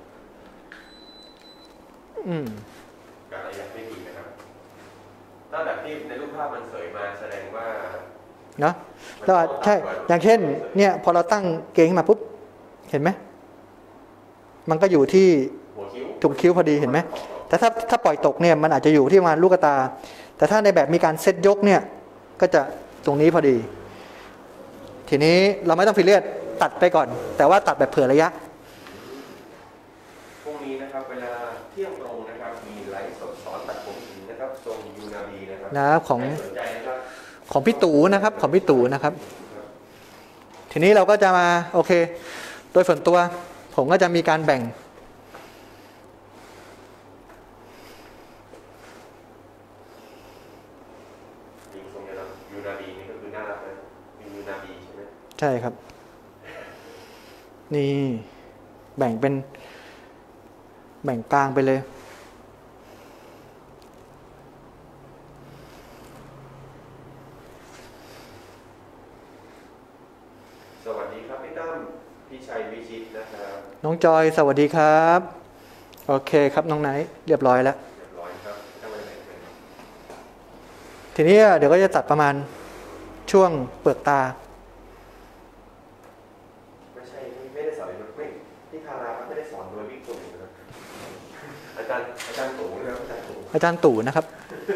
อืมการระยะไม่ดีนะครับถ้าแบบที่ในรูปภาพมันเสยมาแสดงว่าเนาะแล้วใช่อย่างเช่นเนี่ยพอเราตั้งเกงมาปุ๊บเห็นไหมมันก็อยู่ที่หัวคิ้วตรงคิ้วพอดีเห็นไหมแต่ถ้าถ้าปล่อยตกเนี่ยมันอาจจะอยู่ที่ประมาณลูกตา แต่ถ้าในแบบมีการเซตยกเนี่ยก็จะตรงนี้พอดี ทีนี้เราไม่ต้องฟิลเลอร์ตัดไปก่อน แต่ว่าตัดแบบเผื่อระยะพรุ่งนี้นะครับเวลาเที่ยงตรงนะครับมีไลฟ์สดสอนตัดผมหญิงนะครับทรงยูนาบีนะครับนะครับของใครสนใจนะครับของพี่ตู่นะครับของพี่ตู่นะครับ ทีนี้เราก็จะมาโอเค โดยส่วนตัวผมก็จะมีการแบ่งยูนาบีนี่ก็คือน่ารักนะมียูนาบีใช่ไหมใช่ครับ นี่แบ่งเป็นแบ่งกลางไปเลยสวัสดีครับพี่ตั้มพี่ชัยวิชิตนะครับน้องจอยสวัสดีครับโอเคครับน้องไนท์เรียบร้อยแล้วเรียบร้อยครับตั้งไว้ไหนเป็นทีนี้เดี๋ยวก็จะตัดประมาณช่วงเปลือกตาไม่ใช่ไม่ได้สอนไม่ที่คาราไม่ได้สอนโดยวิกตุ่นนะครับอาจารย์อาจารย์ตู่นะครับอาจารย์ตู่อาจารย์ตู่นะครับ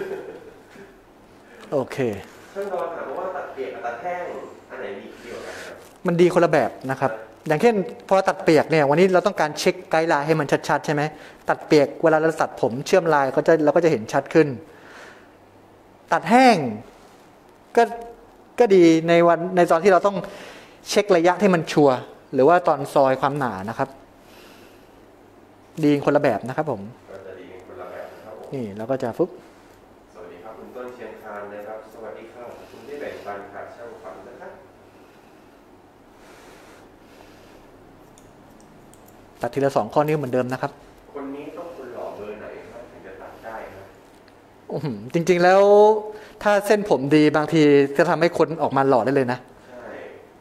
โอเคท่านรองถามว่าตัดเปียกกับตัดแห้งอันไหนดีดีกว่ากันครับมันดีคนละแบบนะครับ อย่างเช่นพอตัดเปียกเนี่ยวันนี้เราต้องการเช็คไกด์ไลน์ให้มันชัดๆใช่ไหมตัดเปียกเวลาเราตัดผมเชื่อมลายก็จะเราก็จะเห็นชัดขึ้น ตัดแห้งก็ก็ดีในวันในตอนที่เราต้องเช็คระยะที่มันชัวร์หรือว่าตอนซอยความหนานะครับ ดีคนละแบบนะครับผมก็จะดีคนละแบบนะครับผมนี่เราก็จะฟุ๊บสวัสดีครับคุณต้นเชียงคานนะครับสวัสดีครับคุณที่แบ่งปันค่ะช่างฝันนะครับตัดทีละสองข้อนิ้วเหมือนเดิมนะครับคนนี้ต้องคนหล่อเบอร์ไหนครับถึงจะตัดได้ครับอื้อหือจริงๆแล้วถ้าเส้นผมดีบางทีจะทำให้คนออกมาหล่อได้เลยนะใช่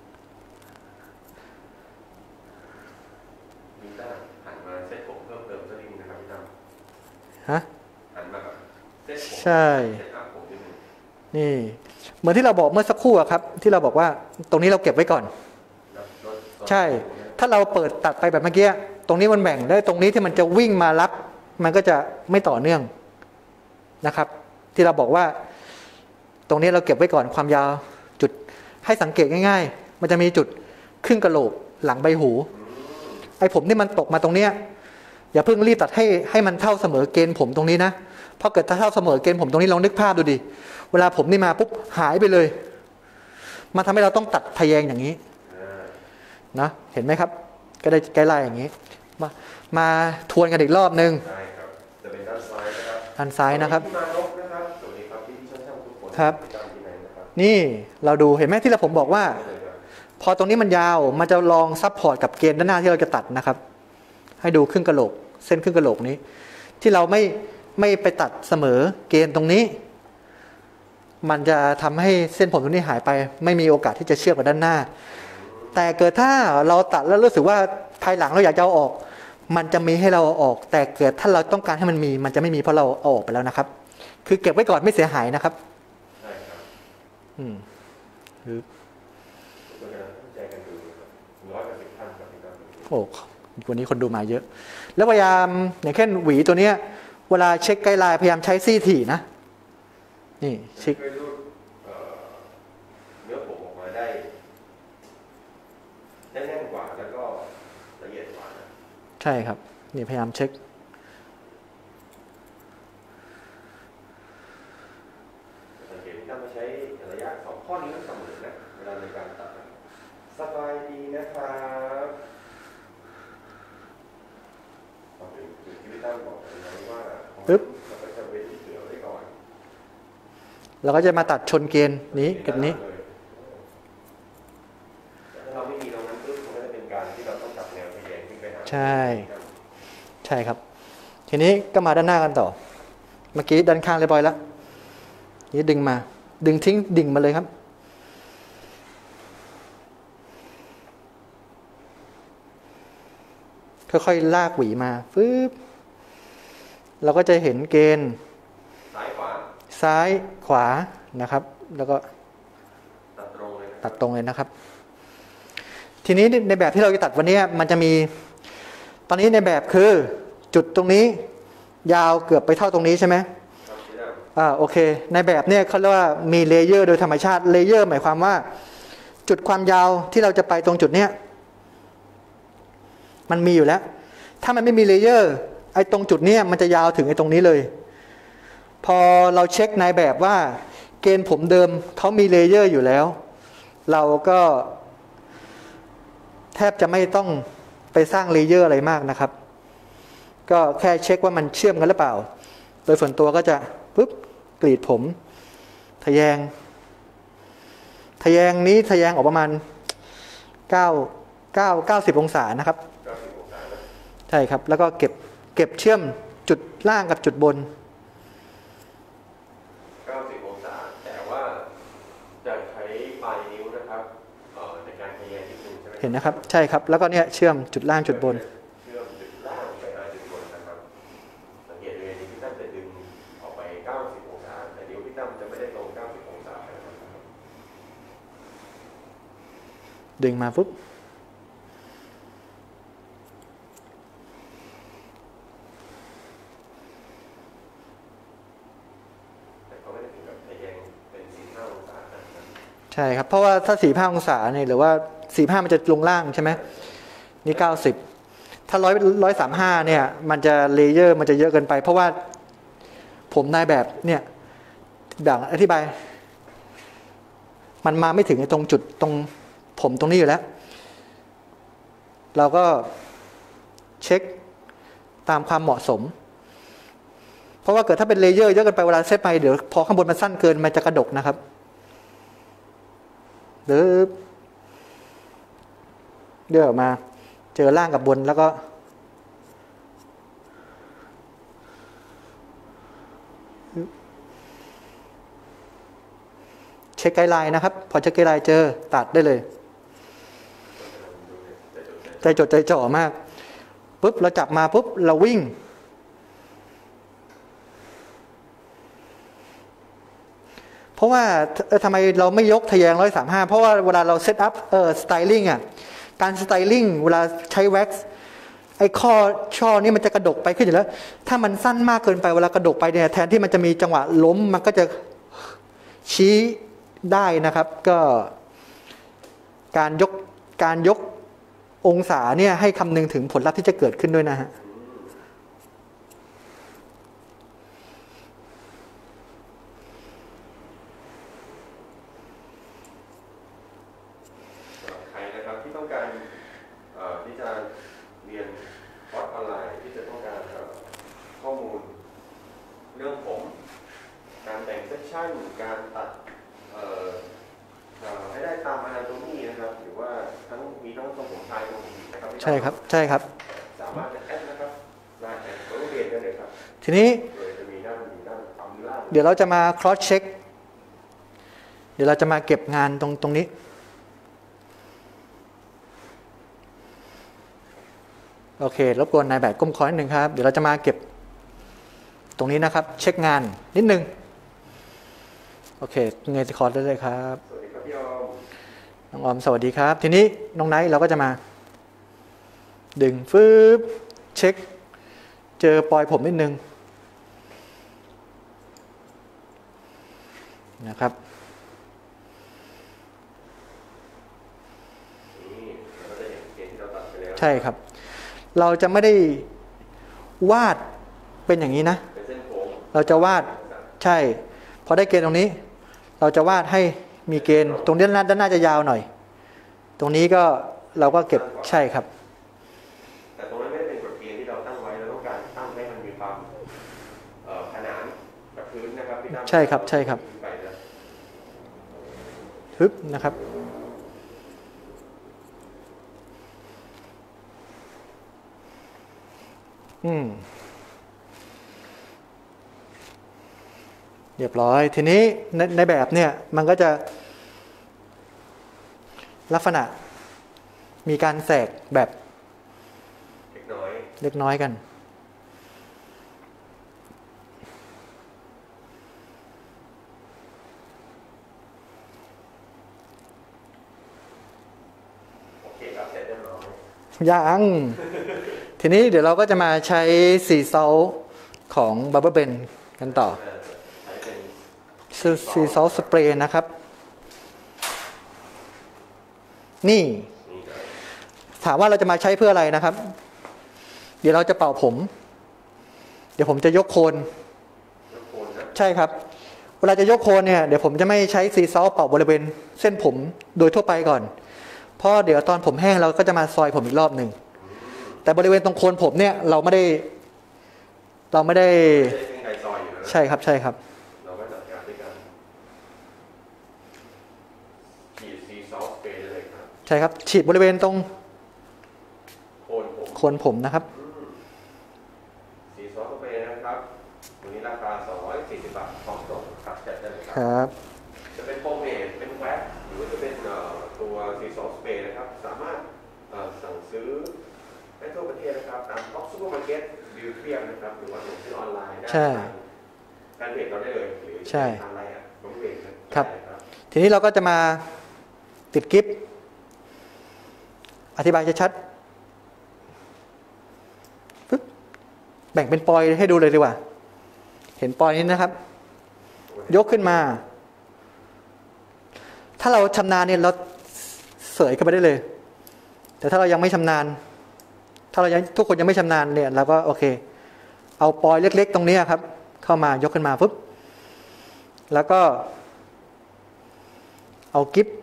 พี่ตั้มหันมาเซ็ตผมเพิ่มเติมสักนิดนึงนะครับพี่ตั้มฮะหันมาแบบเซ็ตผมใช่เซ็ตอัพผมนิดนึงนี่เหมือนที่เราบอกเมื่อสักครู่อะครับ ที่เราบอกว่าตรงนี้เราเก็บไว้ก่อนแล้วลดลดใช่ ถ้าเราเปิดตัดไปแบบเมื่อกี้ตรงนี้มันแบ่งได้ตรงนี้ที่มันจะวิ่งมารับ มันก็จะไม่ต่อเนื่องนะครับ ที่เราบอกว่า ตรงนี้เราเก็บไว้ก่อนความยาวจุดให้สังเกตง่ายๆ มันจะมีจุดครึ่งกะโหลกหลังใบหู ไอ้ผมที่มันตกมาตรงเนี้ยอย่าเพิ่งรีบตัดให้ให้มันเท่าเสมอเกณฑ์ผมตรงนี้นะเพราะเกิดถ้าเท่าเสมอเกณฑ์ผมตรงนี้ลองนึกภาพดูดิเวลาผมนี่มาปุ๊บหายไปเลยมันทำให้เราต้องตัดทะแยงอย่างนี้อ่านะเห็นไหมครับ ก็ได้ไกด์ไลน์อย่างนี้ มามาทวนกันอีกรอบนึงได้ครับจะเป็นด้านซ้ายนะครับด้านซ้ายนะครับพี่มานพนะครับสวัสดีครับพี่พี่ช่างๆทุกคนครับพี่ตั้มพี่ไหนนะครับนี่เราดูเห็นไหมที่เราผมบอกว่าได้เลยครับพอตรงนี้มันยาวมันจะลองซับพอร์ตกับเกณฑ์ด้านหน้าที่เราจะตัดนะครับ ให้ดูครึ่งกะโหลก เส้นครึ่งกะโหลกนี้ ที่เราไม่ไม่ไปตัดเสมอเกณฑ์ตรงนี้ มันจะทำให้เส้นผมตรงนี้หายไป ไม่มีโอกาสที่จะเชื่อมกับด้านหน้า แต่เกิดถ้าเราตัดแล้วรู้สึกว่าภายหลังเราอยากจะเอาออก มันจะมีให้เราเอาออก แต่เกิดถ้าเราต้องการให้มันมี มันจะไม่มีเพราะเราเอาออกไปแล้วนะครับ คือเก็บไว้ก่อนไม่เสียหายนะครับใช่ครับอืมคือก็จะตั้งใจกันดูนะครับร้อยแปดสิบท่านครับพี่ตั้มโอ้วันนี้คนดูมาเยอะแล้วพยายามอย่างเช่นหวีตัวเนี้ยเวลาเช็คไกด์ไลน์พยายามใช้ซี่ถี่นะนี่เช็คเนื้อผมออกมาได้แน่นกว่าแล้วก็ละเอียดกว่านะใช่ครับนี่พยายามเช็คสังเกตที่ต้องมาใช้ระยะสองข้อนี้ต้องเสมอนะเวลาในการตัดสบายดีนะครับที่พี่ตั้มบอกนะว่าปึ๊บเราก็จะเว้นที่เหลือไว้ก่อนเราก็จะมาตัดชนเกณฑ์นี้กับนี้ถ้าเราไม่มีตรงนั้นปึ๊บมันก็จะเป็นการที่เราต้องจับแนวทะแยงขึ้นไปหาใช่ใช่ครับทีนี้ก็มาด้านหน้ากันต่อเมื่อกี้ด้านข้างเรียบร้อยแล้วนี่ดึงมาดึงทิ้งดิ่งมาเลยครับค่อยๆลากหวีมาฟึบเราก็จะเห็นเกณฑ์ซ้ายขวาซ้ายขวานะครับแล้วก็ตัดตรงเลยตัดตรงเลยนะครับทีนี้ในแบบที่เราจะตัดวันนี้มันจะมีตอนนี้ในแบบคือจุดตรงนี้ยาวเกือบไปเท่าตรงนี้ใช่ไหมอ่าโอเคในแบบเนี่ยเขาเรียกว่ามีเลเยอร์โดยธรรมชาติเลเยอร์หมายความว่าจุดความยาวที่เราจะไปตรงจุดเนี้ยมันมีอยู่แล้วถ้ามันไม่มีเลเยอร์ไอ้ตรงจุดเนี้ยมันจะยาวถึงไอ้ตรงนี้เลยพอเราเช็คในแบบว่าเกณฑ์ผมเดิมเขามีเลเยอร์อยู่แล้วเราก็แทบจะไม่ต้องไปสร้างเลเยอร์อะไรมากนะครับก็แค่เช็คว่ามันเชื่อมกันหรือเปล่าโดยส่วนตัวก็จะปุ๊บกรีดผมทะแยงทะแยงนี้ทะแยงออกประมาณเก้า เก้า เก้าสิบองศานะครับใช่ครับแล้วก็เก็บเก็บเชื่อมจุดล่างกับจุดบนเก้าสิบองศาแต่ว่าจะใช้ปลายนิ้วนะครับในการทะแยงนิดนึงใช่ไหมเห็นนะครับใช่ครับแล้วก็เนี่ยเชื่อมจุดล่างจุดบนเชื่อมจุดล่างไปหาจุดบนนะครับสังเกตเลยนิ้วพี่ตั้มจะดึงออกไปเก้าสิบองศาแต่นิ้วพี่ตั้มจะไม่ได้ตรงเก้าสิบองศานะครับดึงมาปุ๊บใช่ครับเพราะว่าถ้าสี่สิบห้าองศาเนี่ยหรือว่าสี่สิบห้ามันจะลงล่างใช่ไหมนี่เก้าสิบถ้าร้อยร้อยสามห้าเนี่ยมันจะเลเยอร์มันจะเยอะเกินไปเพราะว่าผมนายแบบเนี่ยแบบอธิบายมันมาไม่ถึงตรงจุดตรงผมตรงนี้อยู่แล้วเราก็เช็คตามความเหมาะสมเพราะว่าเกิดถ้าเป็นเลเยอร์เยอะเกินไปเวลาเซตไปเดี๋ยวพอข้างบนมันสั้นเกินมันจะกระดกนะครับเดือบเดือบออกมาเจอล่างกับบนแล้วก็เช็คไกด์ไลน์นะครับพอเช็คไกด์ไลน์เจอตัดได้เลยใจจดใจจ่อมากปุ๊บเราจับมาปุ๊บเราวิ่งเพราะว่าทำไมเราไม่ยกทะแยงร้อยสามห้าเพราะว่าเวลาเราเซตอัพเออสไตลิ่งอ่ะการสไตลิ่งเวลาใช้แว็กซ์ไอ้ข้อช่อนี้มันจะกระดกไปขึ้นอยู่แล้วถ้ามันสั้นมากเกินไปเวลากระดกไปเนี่ยแทนที่มันจะมีจังหวะล้มมันก็จะชี้ได้นะครับก็การยกการยกองศาเนี่ยให้คำนึงถึงผลลัพธ์ที่จะเกิดขึ้นด้วยนะฮะที่ต้องการที่จะเรียนคอร์สออนไลน์ที่จะต้องการข้อมูลเรื่องผมการแต่งเซสชั่นการตัดให้ได้ตามอนาโตมีนะครับหรือว่าทั้งมีทั้งทรงผมชายทรงผมหญิงนะครับใช่ครับใช่ครับสามารถจะแอดนะครับได้ก็เรียนกันเลยครับทีนี้จะมีด้านมีด้านความล่างเดี๋ยวเราจะมา cross check เดี๋ยวเราจะมาเก็บงานตรงตรงนี้โอเครบกวนนายแบบก้มคอนิดนึงครับเดี๋ยวเราจะมาเก็บตรงนี้นะครับเช็คงานนิดนึงโอเคเงยคอร์ดได้เลยครับสวัสดีครับพี่ออมน้องออมสวัสดีครับทีนี้น้องไนท์เราก็จะมาดึงฟืบเช็คเจอปลอยผมนิดนึงนะครับใช่ครับเราจะไม่ได้วาดเป็นอย่างนี้นะเราจะวาดใช่พอได้เกณฑ์ตรงนี้เราจะวาดให้มีเกณฑ์ตรงนี้ด้านหน้าจะยาวหน่อยตรงนี้ก็เราก็เก็บใช่ครับแต่ตรงนั้นไม่ได้เป็นกฎเกณฑ์ที่เราตั้งไว้เราต้องการตั้งให้มันมีความขนานกับพื้นนะครับพี่ตั้มใช่ครับใช่ครับทึบนะครับอืมเรียบร้อยทีนี้ในในแบบเนี่ยมันก็จะลักษณะมีการแสกแบบเล็กน้อยเล็กน้อยกันโอเคครับเสร็จเรียบร้อยยังทีนี้เดี๋ยวเราก็จะมาใช้สีซอลของบับเบิ้ลเบนกันต่อสีซอลสเปรย์นะครับนี่ถามว่าเราจะมาใช้เพื่ออะไรนะครับเดี๋ยวเราจะเป่าผมเดี๋ยวผมจะยกโคนใช่ครับเวลาจะยกโคนเนี่ยเดี๋ยวผมจะไม่ใช้สีซอลเป่าบริเวณเส้นผมโดยทั่วไปก่อนเพราะเดี๋ยวตอนผมแห้งเราก็จะมาซอยผมอีกรอบหนึ่งแต่บริเวณตรงโคนผมเนี่ยเราไม่ได้เราไม่ได้ใช่ครับใช่ครับเราก็จัดการด้วยกันฉีดซีซอลสเปรย์เลยครับใช่ครับฉีดบริเวณตรงโคนผมโคนผมนะครับซีซอลสเปรย์นะครับตัวนี้ราคาสองร้อยสี่สิบบาทพร้อมส่งครับจัดได้เลยครับจะเป็นโฟมเมดเป็นแว็กหรือว่าจะเป็นตัวซีซอลสเปรย์นะครับสามารถสั่งซื้อได้ทั่วประเทศนะครับตามท็อปซูเปอร์มาร์เก็ตบิวเทียมนะครับหรือว่าสั่งซื้อออนไลน์ได้การเพจเราได้เลยหรือทางไลน์อ่ะผมเพจครับทีนี้เราก็จะมาติดกิฟต์อธิบายชัดๆปึ๊บแบ่งเป็นปอยให้ดูเลยดีกว่าเห็นปอยนี้นะครับยกขึ้นมาถ้าเราชำนาญเนี่ยเราเสยเข้าไปได้เลยแต่ถ้าเรายังไม่ชำนาญถ้าเรายังทุกคนยังไม่ชำนาญเนี่ยเราก็โอเคเอาปอยเล็กๆตรงนี้ครับเข้ามายกขึ้นมาปุ๊บแล้วก็เอากิฟต์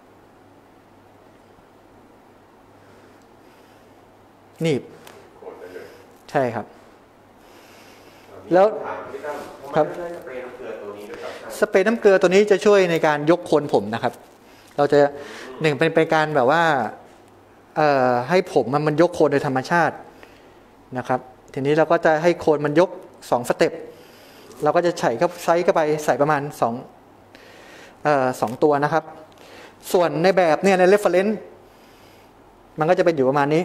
หนีบใช่ครับแล้วครับสเปรย์น้ำเกลือตัวนี้จะช่วยในการยกโคนผมนะครับเราจะหนึ่งเป็นเป็นการแบบว่าเอ่อให้ผมมันมันยกโคนโดยธรรมชาตินะครับทีนี้เราก็จะให้โคนมันยกสองสเต็ปเราก็จะใส่เข้าไซส์เข้าไปใส่ประมาณสองเอ่อสองตัวนะครับส่วนในแบบเนี่ยในเรฟเฟอเรนซ์มันก็จะเป็นอยู่ประมาณนี้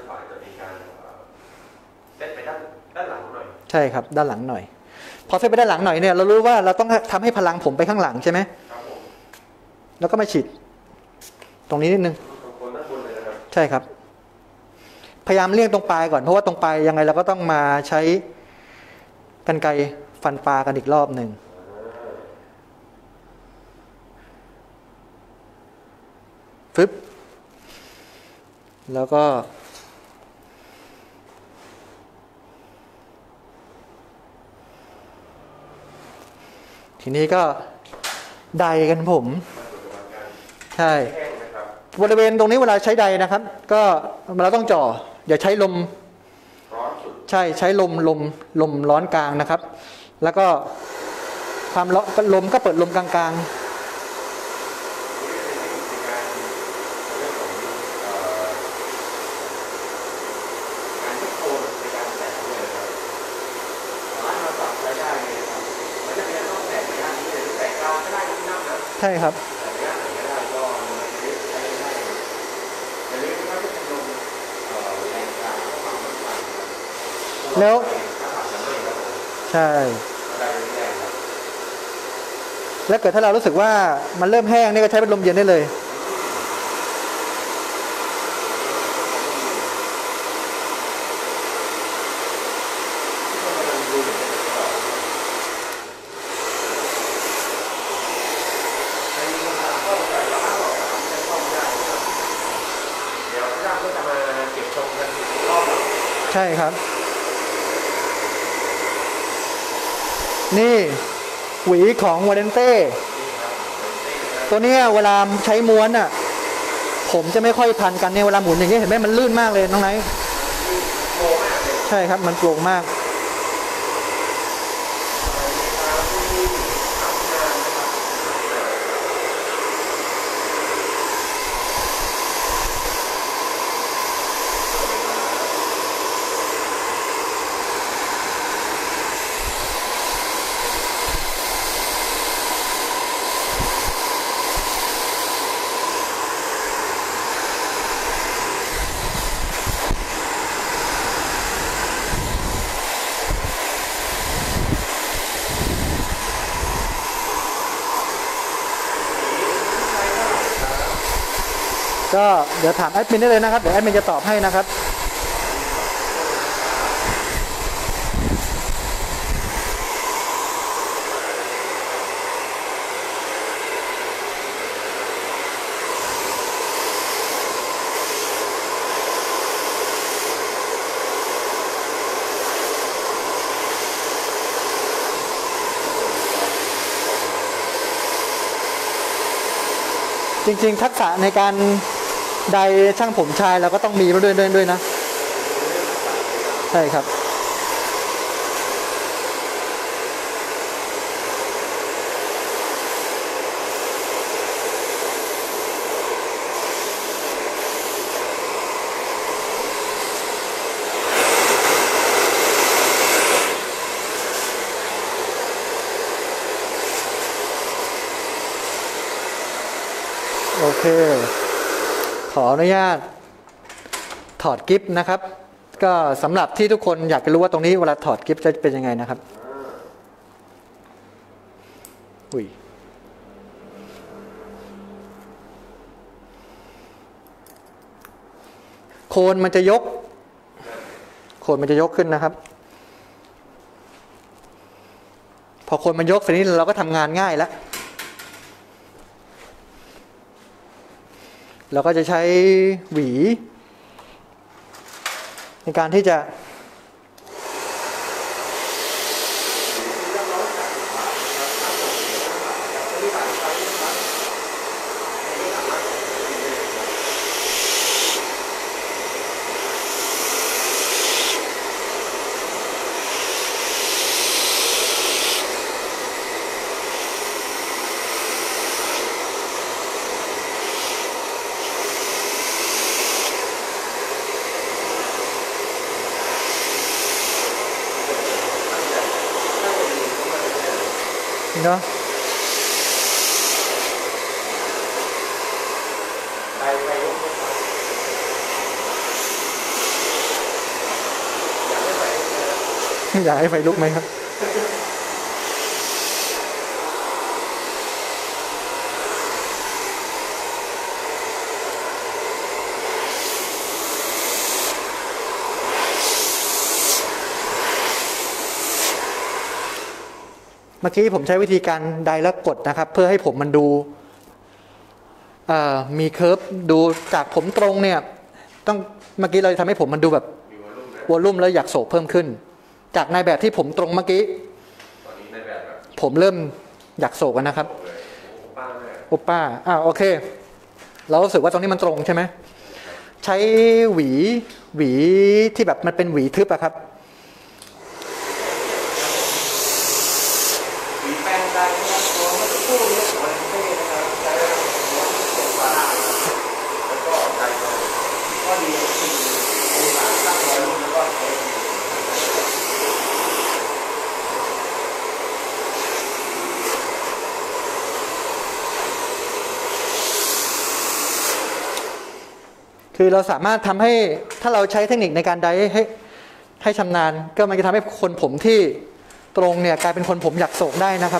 ใช่ครับด้านหลังหน่อยพอเซตไปด้านหลังหน่อยเนี่ยเรารู้ว่าเราต้องทำให้พลังผมไปข้างหลังใช่ไหมแล้วก็มาฉีดตรงนี้นิดนึงใช่ครับพยายามเลี่ยงตรงปลายก่อนเพราะว่าตรงปลายยังไงเราก็ต้องมาใช้กรรไกรฟันปลากันอีกรอบหนึ่งฟึบแล้วก็ทีนี้ก็ไดกันผมใช่บริเวณตรงนี้เวลาใช้ไดนะครับก็เราต้องจ่ออย่าใช้ลมใช่ใช้ลมลมลมร้อนกลางนะครับแล้วก็ความร้อนลมก็เปิดลมกลางๆใช่ครับแล้วใช่แล้วเกิดถ้าเรารู้สึกว่ามันเริ่มแห้งนี่ก็ใช้เป็นลมเย็นได้เลยดูเหมือนจะต่อใช้มือขาเข้าใส่แล้วออกใช้ข้อมได้เดี๋ยวพี่ตั้มก็จะมาเก็บชมกันอีกรอบใช่ครับนี่หวีของวาเลนเต้ตัวนี้เวลาใช้ม้วนอ่ะผมจะไม่ค่อยพันกันเนี่ยเวลาหมุนอย่างเงี้ยเห็นไหมมันลื่นมากเลยน้องไนท์ใช่ครับมันโปร่งมากก็เดี๋ยวถามแอดมินได้เลยนะครับเดี๋ยวแอดมินจะตอบให้นะครับจริงๆทักษะในการไดช่างผมชายเราก็ต้องมีมาด้วยด้วยด้วยนะใช่ครับโอเคขออนุญาตถอดกิฟต์นะครับก็สำหรับที่ทุกคนอยากจะรู้ว่าตรงนี้เวลาถอดกิฟต์จะเป็นยังไงนะครับอุ้ยโคนมันจะยกโคนมันจะยกขึ้นนะครับพอโคนมันยกเสร็จนี้เราก็ทำงานง่ายแล้วเราก็จะใช้หวีในการที่จะเนาะอยากให้ไฟลุกไหมครับเมื่อกี้ผมใช้วิธีการไดแล้วกดนะครับเพื่อให้ผมมันดูมีเคิร์ฟดูจากผมตรงเนี่ยต้องเมื่อกี้เราทำให้ผมมันดูแบบวอลลุ่มแล้วอยากโศกเพิ่มขึ้นจากในแบบที่ผมตรงเมื่อกี้ผมเริ่มอยากโศกกันนะครับโอป้าอ่าโอเคเรารู้สึกว่าตรงนี้มันตรงใช่ไหมใช้หวีหวีที่แบบมันเป็นหวีทึบอะครับได้นะครับตัวเมื่อสักครู่นี้ของวาเลนเต้นะครับใช้ระดับม้วนเสียงฟ้าแล้วก็ไดก็ก็ดีคือองศาตั้งร้อยรุ่นแล้วก็ใช้คือเราสามารถทำให้ถ้าเราใช้เทคนิคในการไดให้ให้ชำนาญก็มันจะทำให้คนผมที่ตรงเนี่ยกลายเป็นคนผมอยากโศกได้นะครับ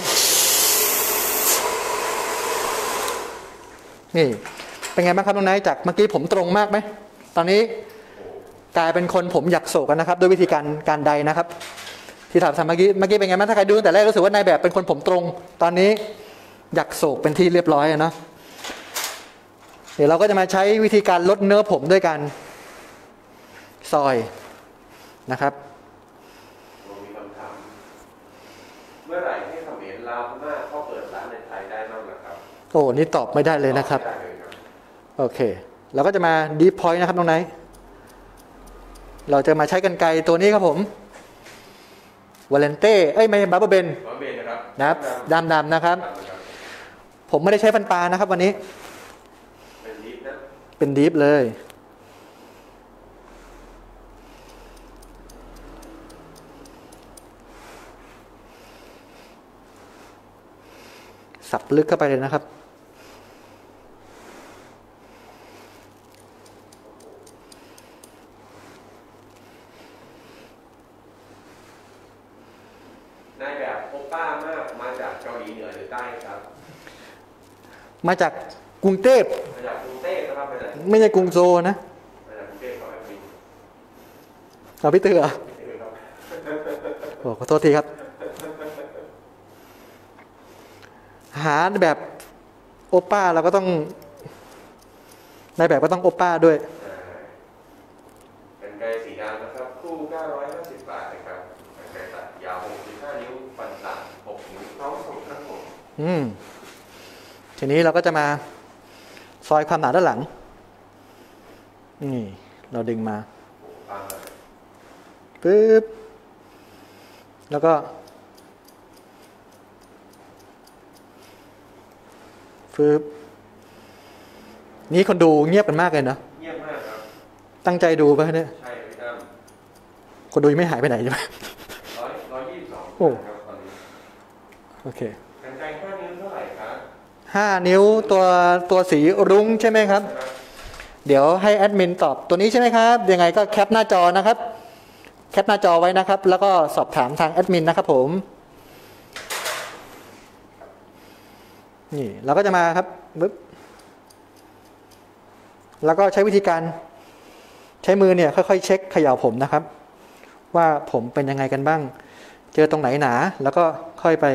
นี่เป็นไงบ้างครับน้องไนท์จากเมื่อกี้ผมตรงมากไหมตอนนี้กลายเป็นคนผมอยากโศกกันนะครับด้วยวิธีการการไดนะครับที่ถามทำเมื่อกี้เมื่อกี้เป็นไงบ้างถ้าใครดูตั้งแต่แรกรู้สึกว่านายแบบเป็นคนผมตรงตอนนี้อยากโศกเป็นที่เรียบร้อยเนาะเดี๋ยวเราก็จะมาใช้วิธีการลดเนื้อผมด้วยการซอยนะครับผมมีคำถามเมื่อไหร่ที่เขมรลาวพม่าเขาเปิดร้านในไทยได้บ้างล่ะครับโอ้นี่ตอบไม่ได้เลยนะครับโอเคเราก็จะมาดีพอยต์นะครับน้องไนท์เราจะมาใช้กรรไกรตัวนี้ครับผมวาเลนเต้เอ้ยไม่บาร์เบอร์เบนนะครับดำดำนะครับผมไม่ได้ใช้ฟันปลานะครับวันนี้เป็นดีฟนะเป็นดีฟเลยสับลึกเข้าไปเลยนะครับนายแบบโอป้ามากมาจากเกาหลีเหนือหรือใต้ครับมาจากกรุงเทพมาจากกรุงเทพนะครับไม่ใช่กรุงโซนะมาจากกรุงเทพครับพี่เอาพี่เตือโอ้ขอโทษทีครับหาแบบโอป้าเราก็ต้องในแบบก็ต้องโอป้าด้วยเป็นไกรสีดำนะครับคู่เก้าร้อยห้าสิบบาทนะครับเป็นไกรตัดยาวหกสิบห้านิ้วฟันตัดหกนิ้วพร้อมส่งทั้งหมดอืมทีนี้เราก็จะมาซอยความหนาด้านหลังนี่เราดึงมาปึ๊บแล้วก็ฟืบนี่คนดูเงียบกันมากเลยเนาะเงียบมากครับตั้งใจดูป่ะเนี่ยใช่พี่ตั้มคนดูยังไม่หายไปไหนใช่ไหมร้อยร้อยยี่สิบสองโอ้โอเคกันไกรห้านิ้วเท่าไหร่ครับห้านิ้วตัวตัวสีรุ้งใช่ไหมครับเดี๋ยวให้แอดมินตอบตัวนี้ใช่ไหมครับยังไงก็แคปหน้าจอนะครับแคปหน้าจอไว้นะครับแล้วก็สอบถามทางแอดมินนะครับผมนี่เราก็จะมาครับปึ๊บแล้วก็ใช้วิธีการใช้มือเนี่ยค่อยๆเช็คเขย่าผมนะครับว่าผมเป็นยังไงกันบ้างเจอตรงไหนหนาแล้วก็ค่อยไป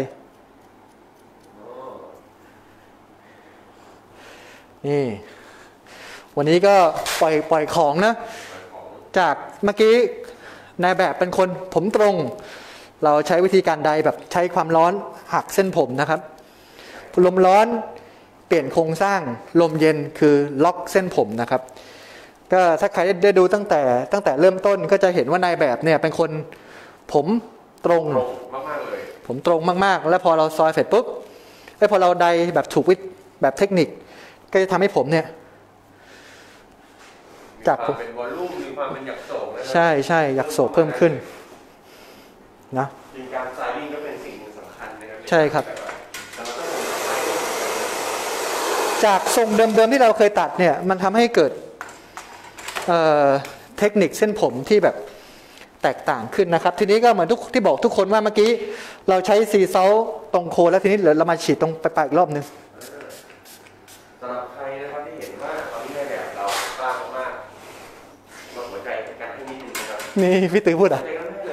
นี่วันนี้ก็ปล่อยปล่อยของนะจากเมื่อกี้นายแบบเป็นคนผมตรงเราใช้วิธีการใดแบบใช้ความร้อนหักเส้นผมนะครับลมร้อนเปลี่ยนโครงสร้างลมเย็นคือล็อกเส้นผมนะครับก็ถ้าใครได้ดูตั้งแต่ตั้งแต่เริ่มต้นก็จะเห็นว่านายแบบเนี่ยเป็นคนผมตรงมากๆเลยผมตรงมากๆแล้วพอเราซอยเสร็จปุ๊บไอ้พอเราใดแบบถูกวิธีแบบเทคนิคก็จะทำให้ผมเนี่ยจากเป็นวอลลุ่มมีความเป็นหยักโศกใช่ใช่หยักโศกเพิ่มขึ้นนะการสไตลิ่งก็เป็นสิ่งสำคัญนะครับใช่ครับจากทรงเดิมๆที่เราเคยตัดเนี่ยมันทำให้เกิดเอ่อเทคนิคเส้นผมที่แบบแตกต่างขึ้นนะครับทีนี้ก็เหมือนทุกที่บอกทุกคนว่าเมื่อกี้เราใช้ซีเซาตรงโคนแล้วทีนี้เดี๋ยวเรามาฉีดตรงปลายๆอีกรอบนึงสำหรับใครนะครับที่เห็นว่าตอนนี้ในแบบเรากล้ามากลดหัวใจกันให้นิดนึงนะครับนี่พี่ตื้อพูดอ่ะ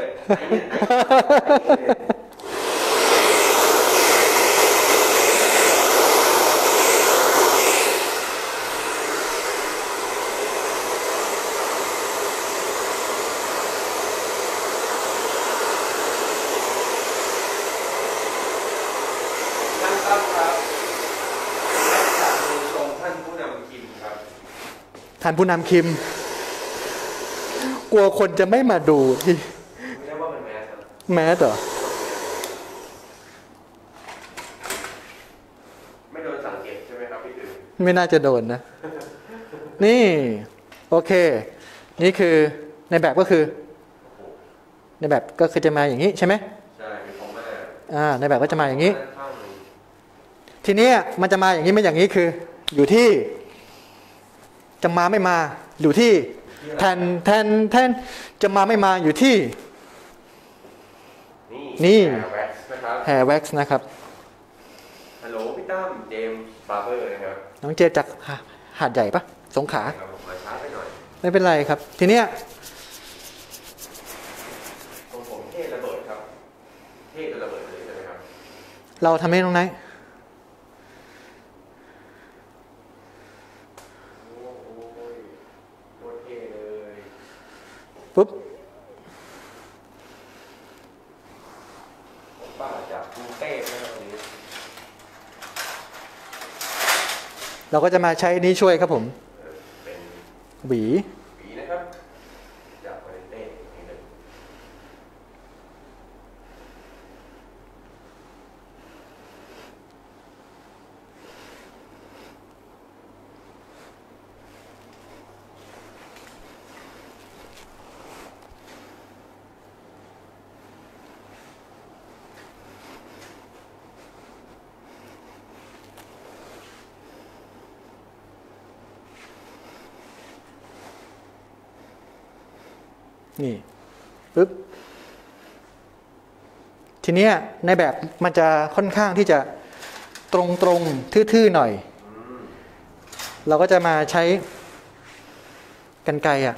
ท่านผู้นำคิมกลัวคนจะไม่มาดูที่แมสเหรอไม่โดนสังเกตใช่ไหมครับพี่ตื่นไม่น่าจะโดนนะนี่โอเคนี่คือในแบบก็คือในแบบก็คือจะมาอย่างนี้ใช่ไหมใช่เป็นของแม่อ่าในแบบก็จะมาอย่างนี้ทีนี้มันจะมาอย่างนี้ไม่อย่างนี้คืออยู่ที่จะมาไม่มาอยู่ที่แทนแทนแทนจะมาไม่มาอยู่ที่นี่แฮร์แว็กซ์นะครับฮัลโหลพี่ตั้มเจมส์บาร์เบอร์นะครับน้องเจจากหาดใหญ่ปะสงขลามาช้าไปหน่อยไม่เป็นไรครับทีเนี้ยผมแค่ท่ระเบิดครับเท่จนระเบิดเลยใช่ไหมครับเราทำให้น้องไนท์โอ้โหโคตรเท่เลยปุ๊บป้าจากกรุงเทพนะครับวันนี้เราก็จะมาใช้นี้ช่วยครับผมเออเป็นหวีหวีนะครับจากวาเลนเต้นี่เลยนี่ปึ๊บทีเนี้ยในแบบมันจะค่อนข้างที่จะตรงตรงทื่อๆหน่อย เราก็จะมาใช้กรรไกรอ่ะ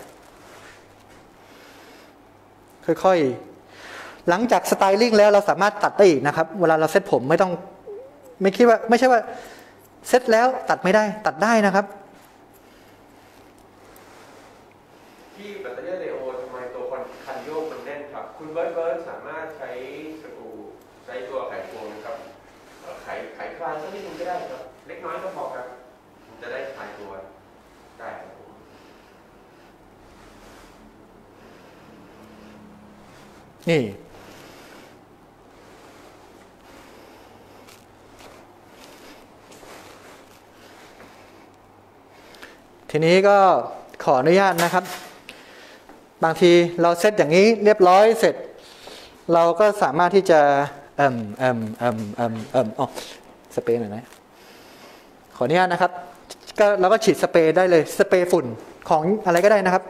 ค่อยๆหลังจากสไตลิ่งแล้วเราสามารถตัดได้อีกนะครับเวลาเราเซ็ตผมไม่ต้องไม่คิดว่าไม่ใช่ว่าเซ็ตแล้วตัดไม่ได้ตัดได้นะครับที่แบตเตอรี่เรโอทำไมตัวคันโยกมันแน่นครับคุณเบิร์ดเบิร์ดสามารถใช้สกรูใช้ตัวไขควงนะครับเอ่อไขไขคลายสักนิดนึงก็ได้ครับเล็กน้อยก็พอครับมันจะได้คลายตัวได้ครับผมนี่ทีนี้ก็ขออนุญาตนะครับบางทีเราเซตอย่างนี้เรียบร้อยเสร็จเราก็สามารถที่จะเอ่มเอ่มเอ่มเอ่มเอ่มอ๋อสเปรย์หน่อยนะขออนุญาตนะครับก็เราก็ฉีดสเปรย์ได้เลยสเปรย์ฝุ่นของอะไรก็ได้นะครับ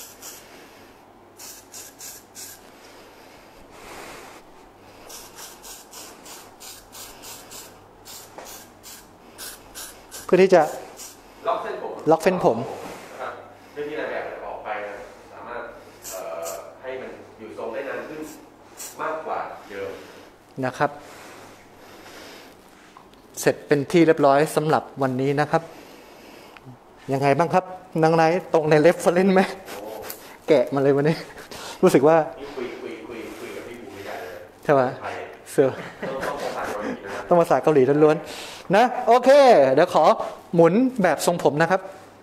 เพื่อที่จะล็อกเส้นผมล็อกเส้นผมนะครับเพื่อที่นายแบบออกไปนะสามารถเอ่อให้มันอยู่ทรงได้นานขึ้นมากกว่าเดิมนะครับเสร็จเป็นที่เรียบร้อยสำหรับวันนี้นะครับยังไงบ้างครับนางไนท์ตรงในเรฟเฟรนซ์ไหมโอ้แกะมาเลยวันนี้ รู้สึกว่านี่คุยคุยคุยคุยกับพี่บูไม่ได้เลยใช่ไหมไทยเสือต้องต้องภาษาเกาหลีนะครับต้องภาษาเกาหลีล้วนๆนะโอเคเดี๋ยวขอหมุนแบบทรงผมนะครับ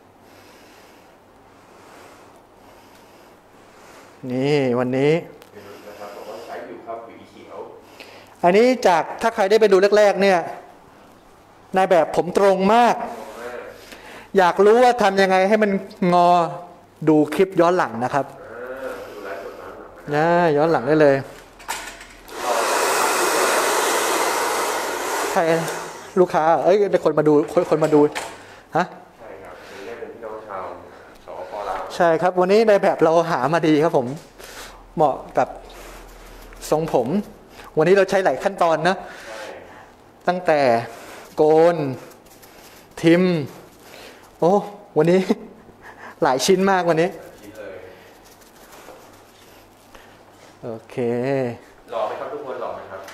นี่วันนี้นะครับบอกว่าใช้อยู่ครับหวีเขียวอันนี้จากถ้าใครได้ไปดูแรกๆเนี่ยนายแบบผมตรงมากมากอยากรู้ว่าทำยังไงให้มันงอดูคลิปย้อนหลังนะครับอ่าดูไลฟ์สดน้ำหนักนะนะย้อนหลังได้เลยใครลูกค้าเอ้ยได้คนมาดูคนคนมาดูฮะใช่ครับนี่ได้เป็นพี่น้องชาวสปปลาวใช่ครับวันนี้ในแบบเราหามาดีครับผมเหมาะกับทรงผม วันนี้เราใช้หลายขั้นตอนนะใช่ตั้งแต่โกนทิมโอ้วันนี้ หลายชิ้นมากวันนี้ชิ้นเลยโอเคหล่อไหมครับทุกคนหล่อไหมครับ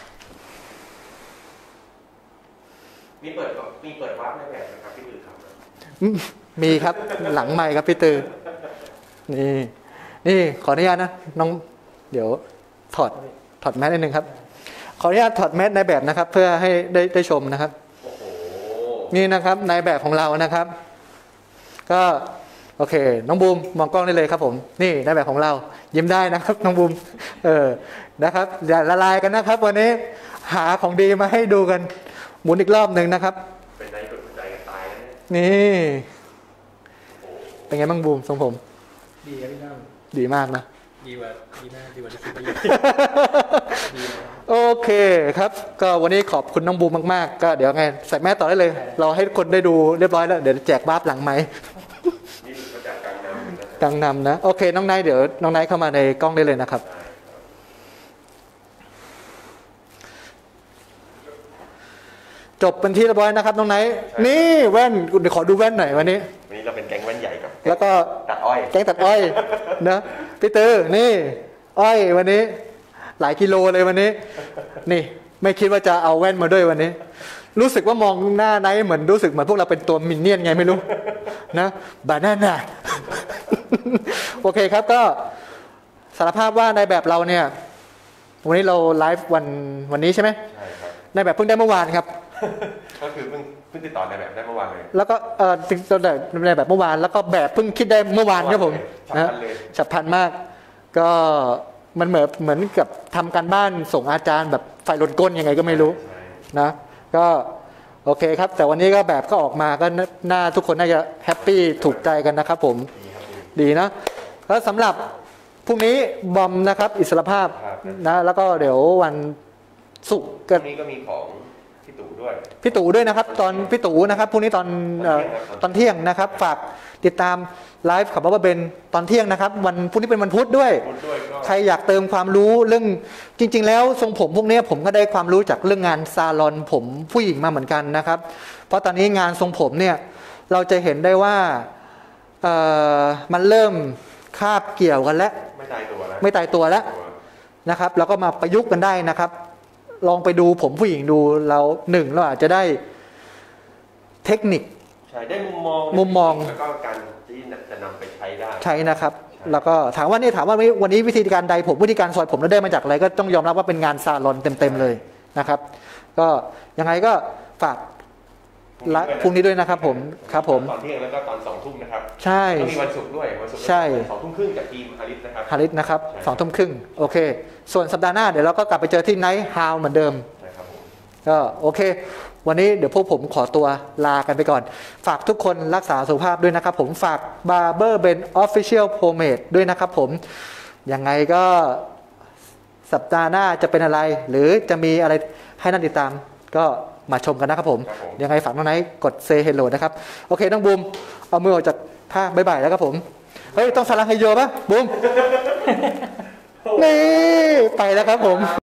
มีเปิดมีเปิดวาร์ปในแบบนะครับพี่ตือครับอืมมีครับหลังไมค์ครับพี่ตือนี่นี่ขออนุญาตนะน้องเดี๋ยวถอดถอดแมสนิดนึงครับขออนุญาตถอดแมสในแบบนะครับ เพื่อให้ได้ได้ชมนะครับโอ้โหนี่นะครับในแบบของเรานะครับ ก็โอเคน้องบูมมองกล้องได้เลยครับผมนี่ในแบบของเรายิ้มได้นะครับน้องบูมเออนะครับอย่าละลายกันนะครับ วันนี้หาของดีมาให้ดูกันหมุนอีกรอบหนึ่งนะครับเป็นในจุดหัวใจกันตายนะเนี่ยนี่โอ้โหเป็นไงบ้างบูมทรงผมดีครับพี่ตั้มดีมากนะดีกว่าดีมากดีกว่าที่คิดไปเยอะดีเลยโอเคครับ ก็วันนี้ขอบคุณน้องบูมมากๆก็เดี๋ยวไงใส่แมสต่อได้เลย เราให้คนได้ดูเรียบร้อยแล้วเดี๋ยวแจกบาร์ปหลังไหมค์นี่มาจากกลางน้ำนะครับกลางนำนะโอเคน้องไนท์เดี๋ยวน้องไนท์เข้ามาในกล้องได้เลยนะครับได้ครับจบเป็นที่เรียบร้อยนะครับน้องไนท์นี่แว่นเดี๋ยวขอดูแว่นหน่อยวันนี้วันนี้เราเป็นแก๊งแว่นใหญ่กับแล้วก็ตัดอ้อยแก๊งตัดอ้อยนะพี่ตือนี่ อ้อยวันนี้หลายกิโลเลยวันนี้ นี่ไม่คิดว่าจะเอาแว่นมาด้วยวันนี้ รู้สึกว่ามองหน้าไนท์เหมือนรู้สึกเหมือนพวกเราเป็นตัวมินเนี่ยนไงไม่รู้นะบานาน่า โอเคครับก็สารภาพว่าในแบบเราเนี่ยวันนี้เราไลฟ์วันวันนี้ใช่ไหมใช่ครับในแบบเพิ่งได้เมื่อวานครับก็คือเพิ่งเพิ่งติดต่อในแบบได้เมื่อวานเลยแล้วก็เออติดต่อในแบบเมื่อวานแล้วก็แบบเพิ่งคิดได้เมื่อวานครับผมนะฉับพลันมากก็มันเหมือนเหมือนกับทำการบ้านส่งอาจารย์แบบไฟลนก้นยังไงก็ไม่รู้นะก็โอเคครับแต่วันนี้ก็แบบก็ออกมาก็น่าทุกคนน่าจะแฮปปี้ถูกใจกันนะครับผมดีนะแล้วสำหรับพรุ่งนี้บอมนะครับอิสรภาพนะแล้วก็เดี๋ยววันศุกร์พรุ่งนี้ก็มีของพี่ตู่ด้วยพี่ตู่ด้วยนะครับตอนพี่ตู่นะครับพรุ่งนี้ตอนตอนเที่ยงนะครับฝากติดตามไลฟ์ขับรถเบนตอนเที่ยงนะครับวันพรุ่งนี้เป็นวันพุธด้วยใครอยากเติมความรู้เรื่องจริงๆแล้วทรงผมพวกนี้ผมก็ได้ความรู้จากเรื่องงานซาลอนผมผู้หญิงมาเหมือนกันนะครับเพราะตอนนี้งานทรงผมเนี่ยเราจะเห็นได้ว่าเอ่อมันเริ่มคาบเกี่ยวกันแล้วไม่ตายตัวแล้วไม่ตายตัวแล้วนะครับแล้วก็มาประยุกต์กันได้นะครับลองไปดูผมผู้หญิงดูเราหนึ่งเราอาจจะได้เทคนิคใช่ได้มุมมองมุมมองแล้วก็การที่จะนำไปใช้ได้ใช่นะครับแล้วก็ถามว่านี่ถามว่าวันนี้วิธีการใดผมวิธีการซอยผมเราได้มาจากอะไรก็ต้องยอมรับว่าเป็นงานซาลอนเต็มๆเลยนะครับก็ยังไงก็ฝากละพรุ่งนี้ด้วยนะครับผมครับผมตอนเที่ยงแล้วก็ตอนสองทุ่มนะครับใช่ก็มีวันศุกร์ด้วยวันศุกร์ใช่สองทุ่มครึ่งจากทีมฮาริสนะครับฮาริสนะครับสองทุ่มครึ่งโอเคส่วนสัปดาห์หน้าเดี๋ยวเราก็กลับไปเจอที่ไนท์ฮาวเหมือนเดิมก็โอเควันนี้เดี๋ยวพวกผมขอตัวลากันไปก่อนฝากทุกคนรักษาสุขภาพด้วยนะครับผมฝาก Barber Ben Official Pomade ด้วยนะครับผมยังไงก็สัปดาห์หน้าจะเป็นอะไรหรือจะมีอะไรให้น่าติดตามก็มาชมกันนะครับผมยังไงฝากน้องไนท์กด Say Hello นะครับโอเคน้องบูมเอามือออกจากท่าบ๊ายบายแล้วครับผมเฮ้ยต้องสลังไฮโยป่ะบูมนี่ไปแล้วครับผม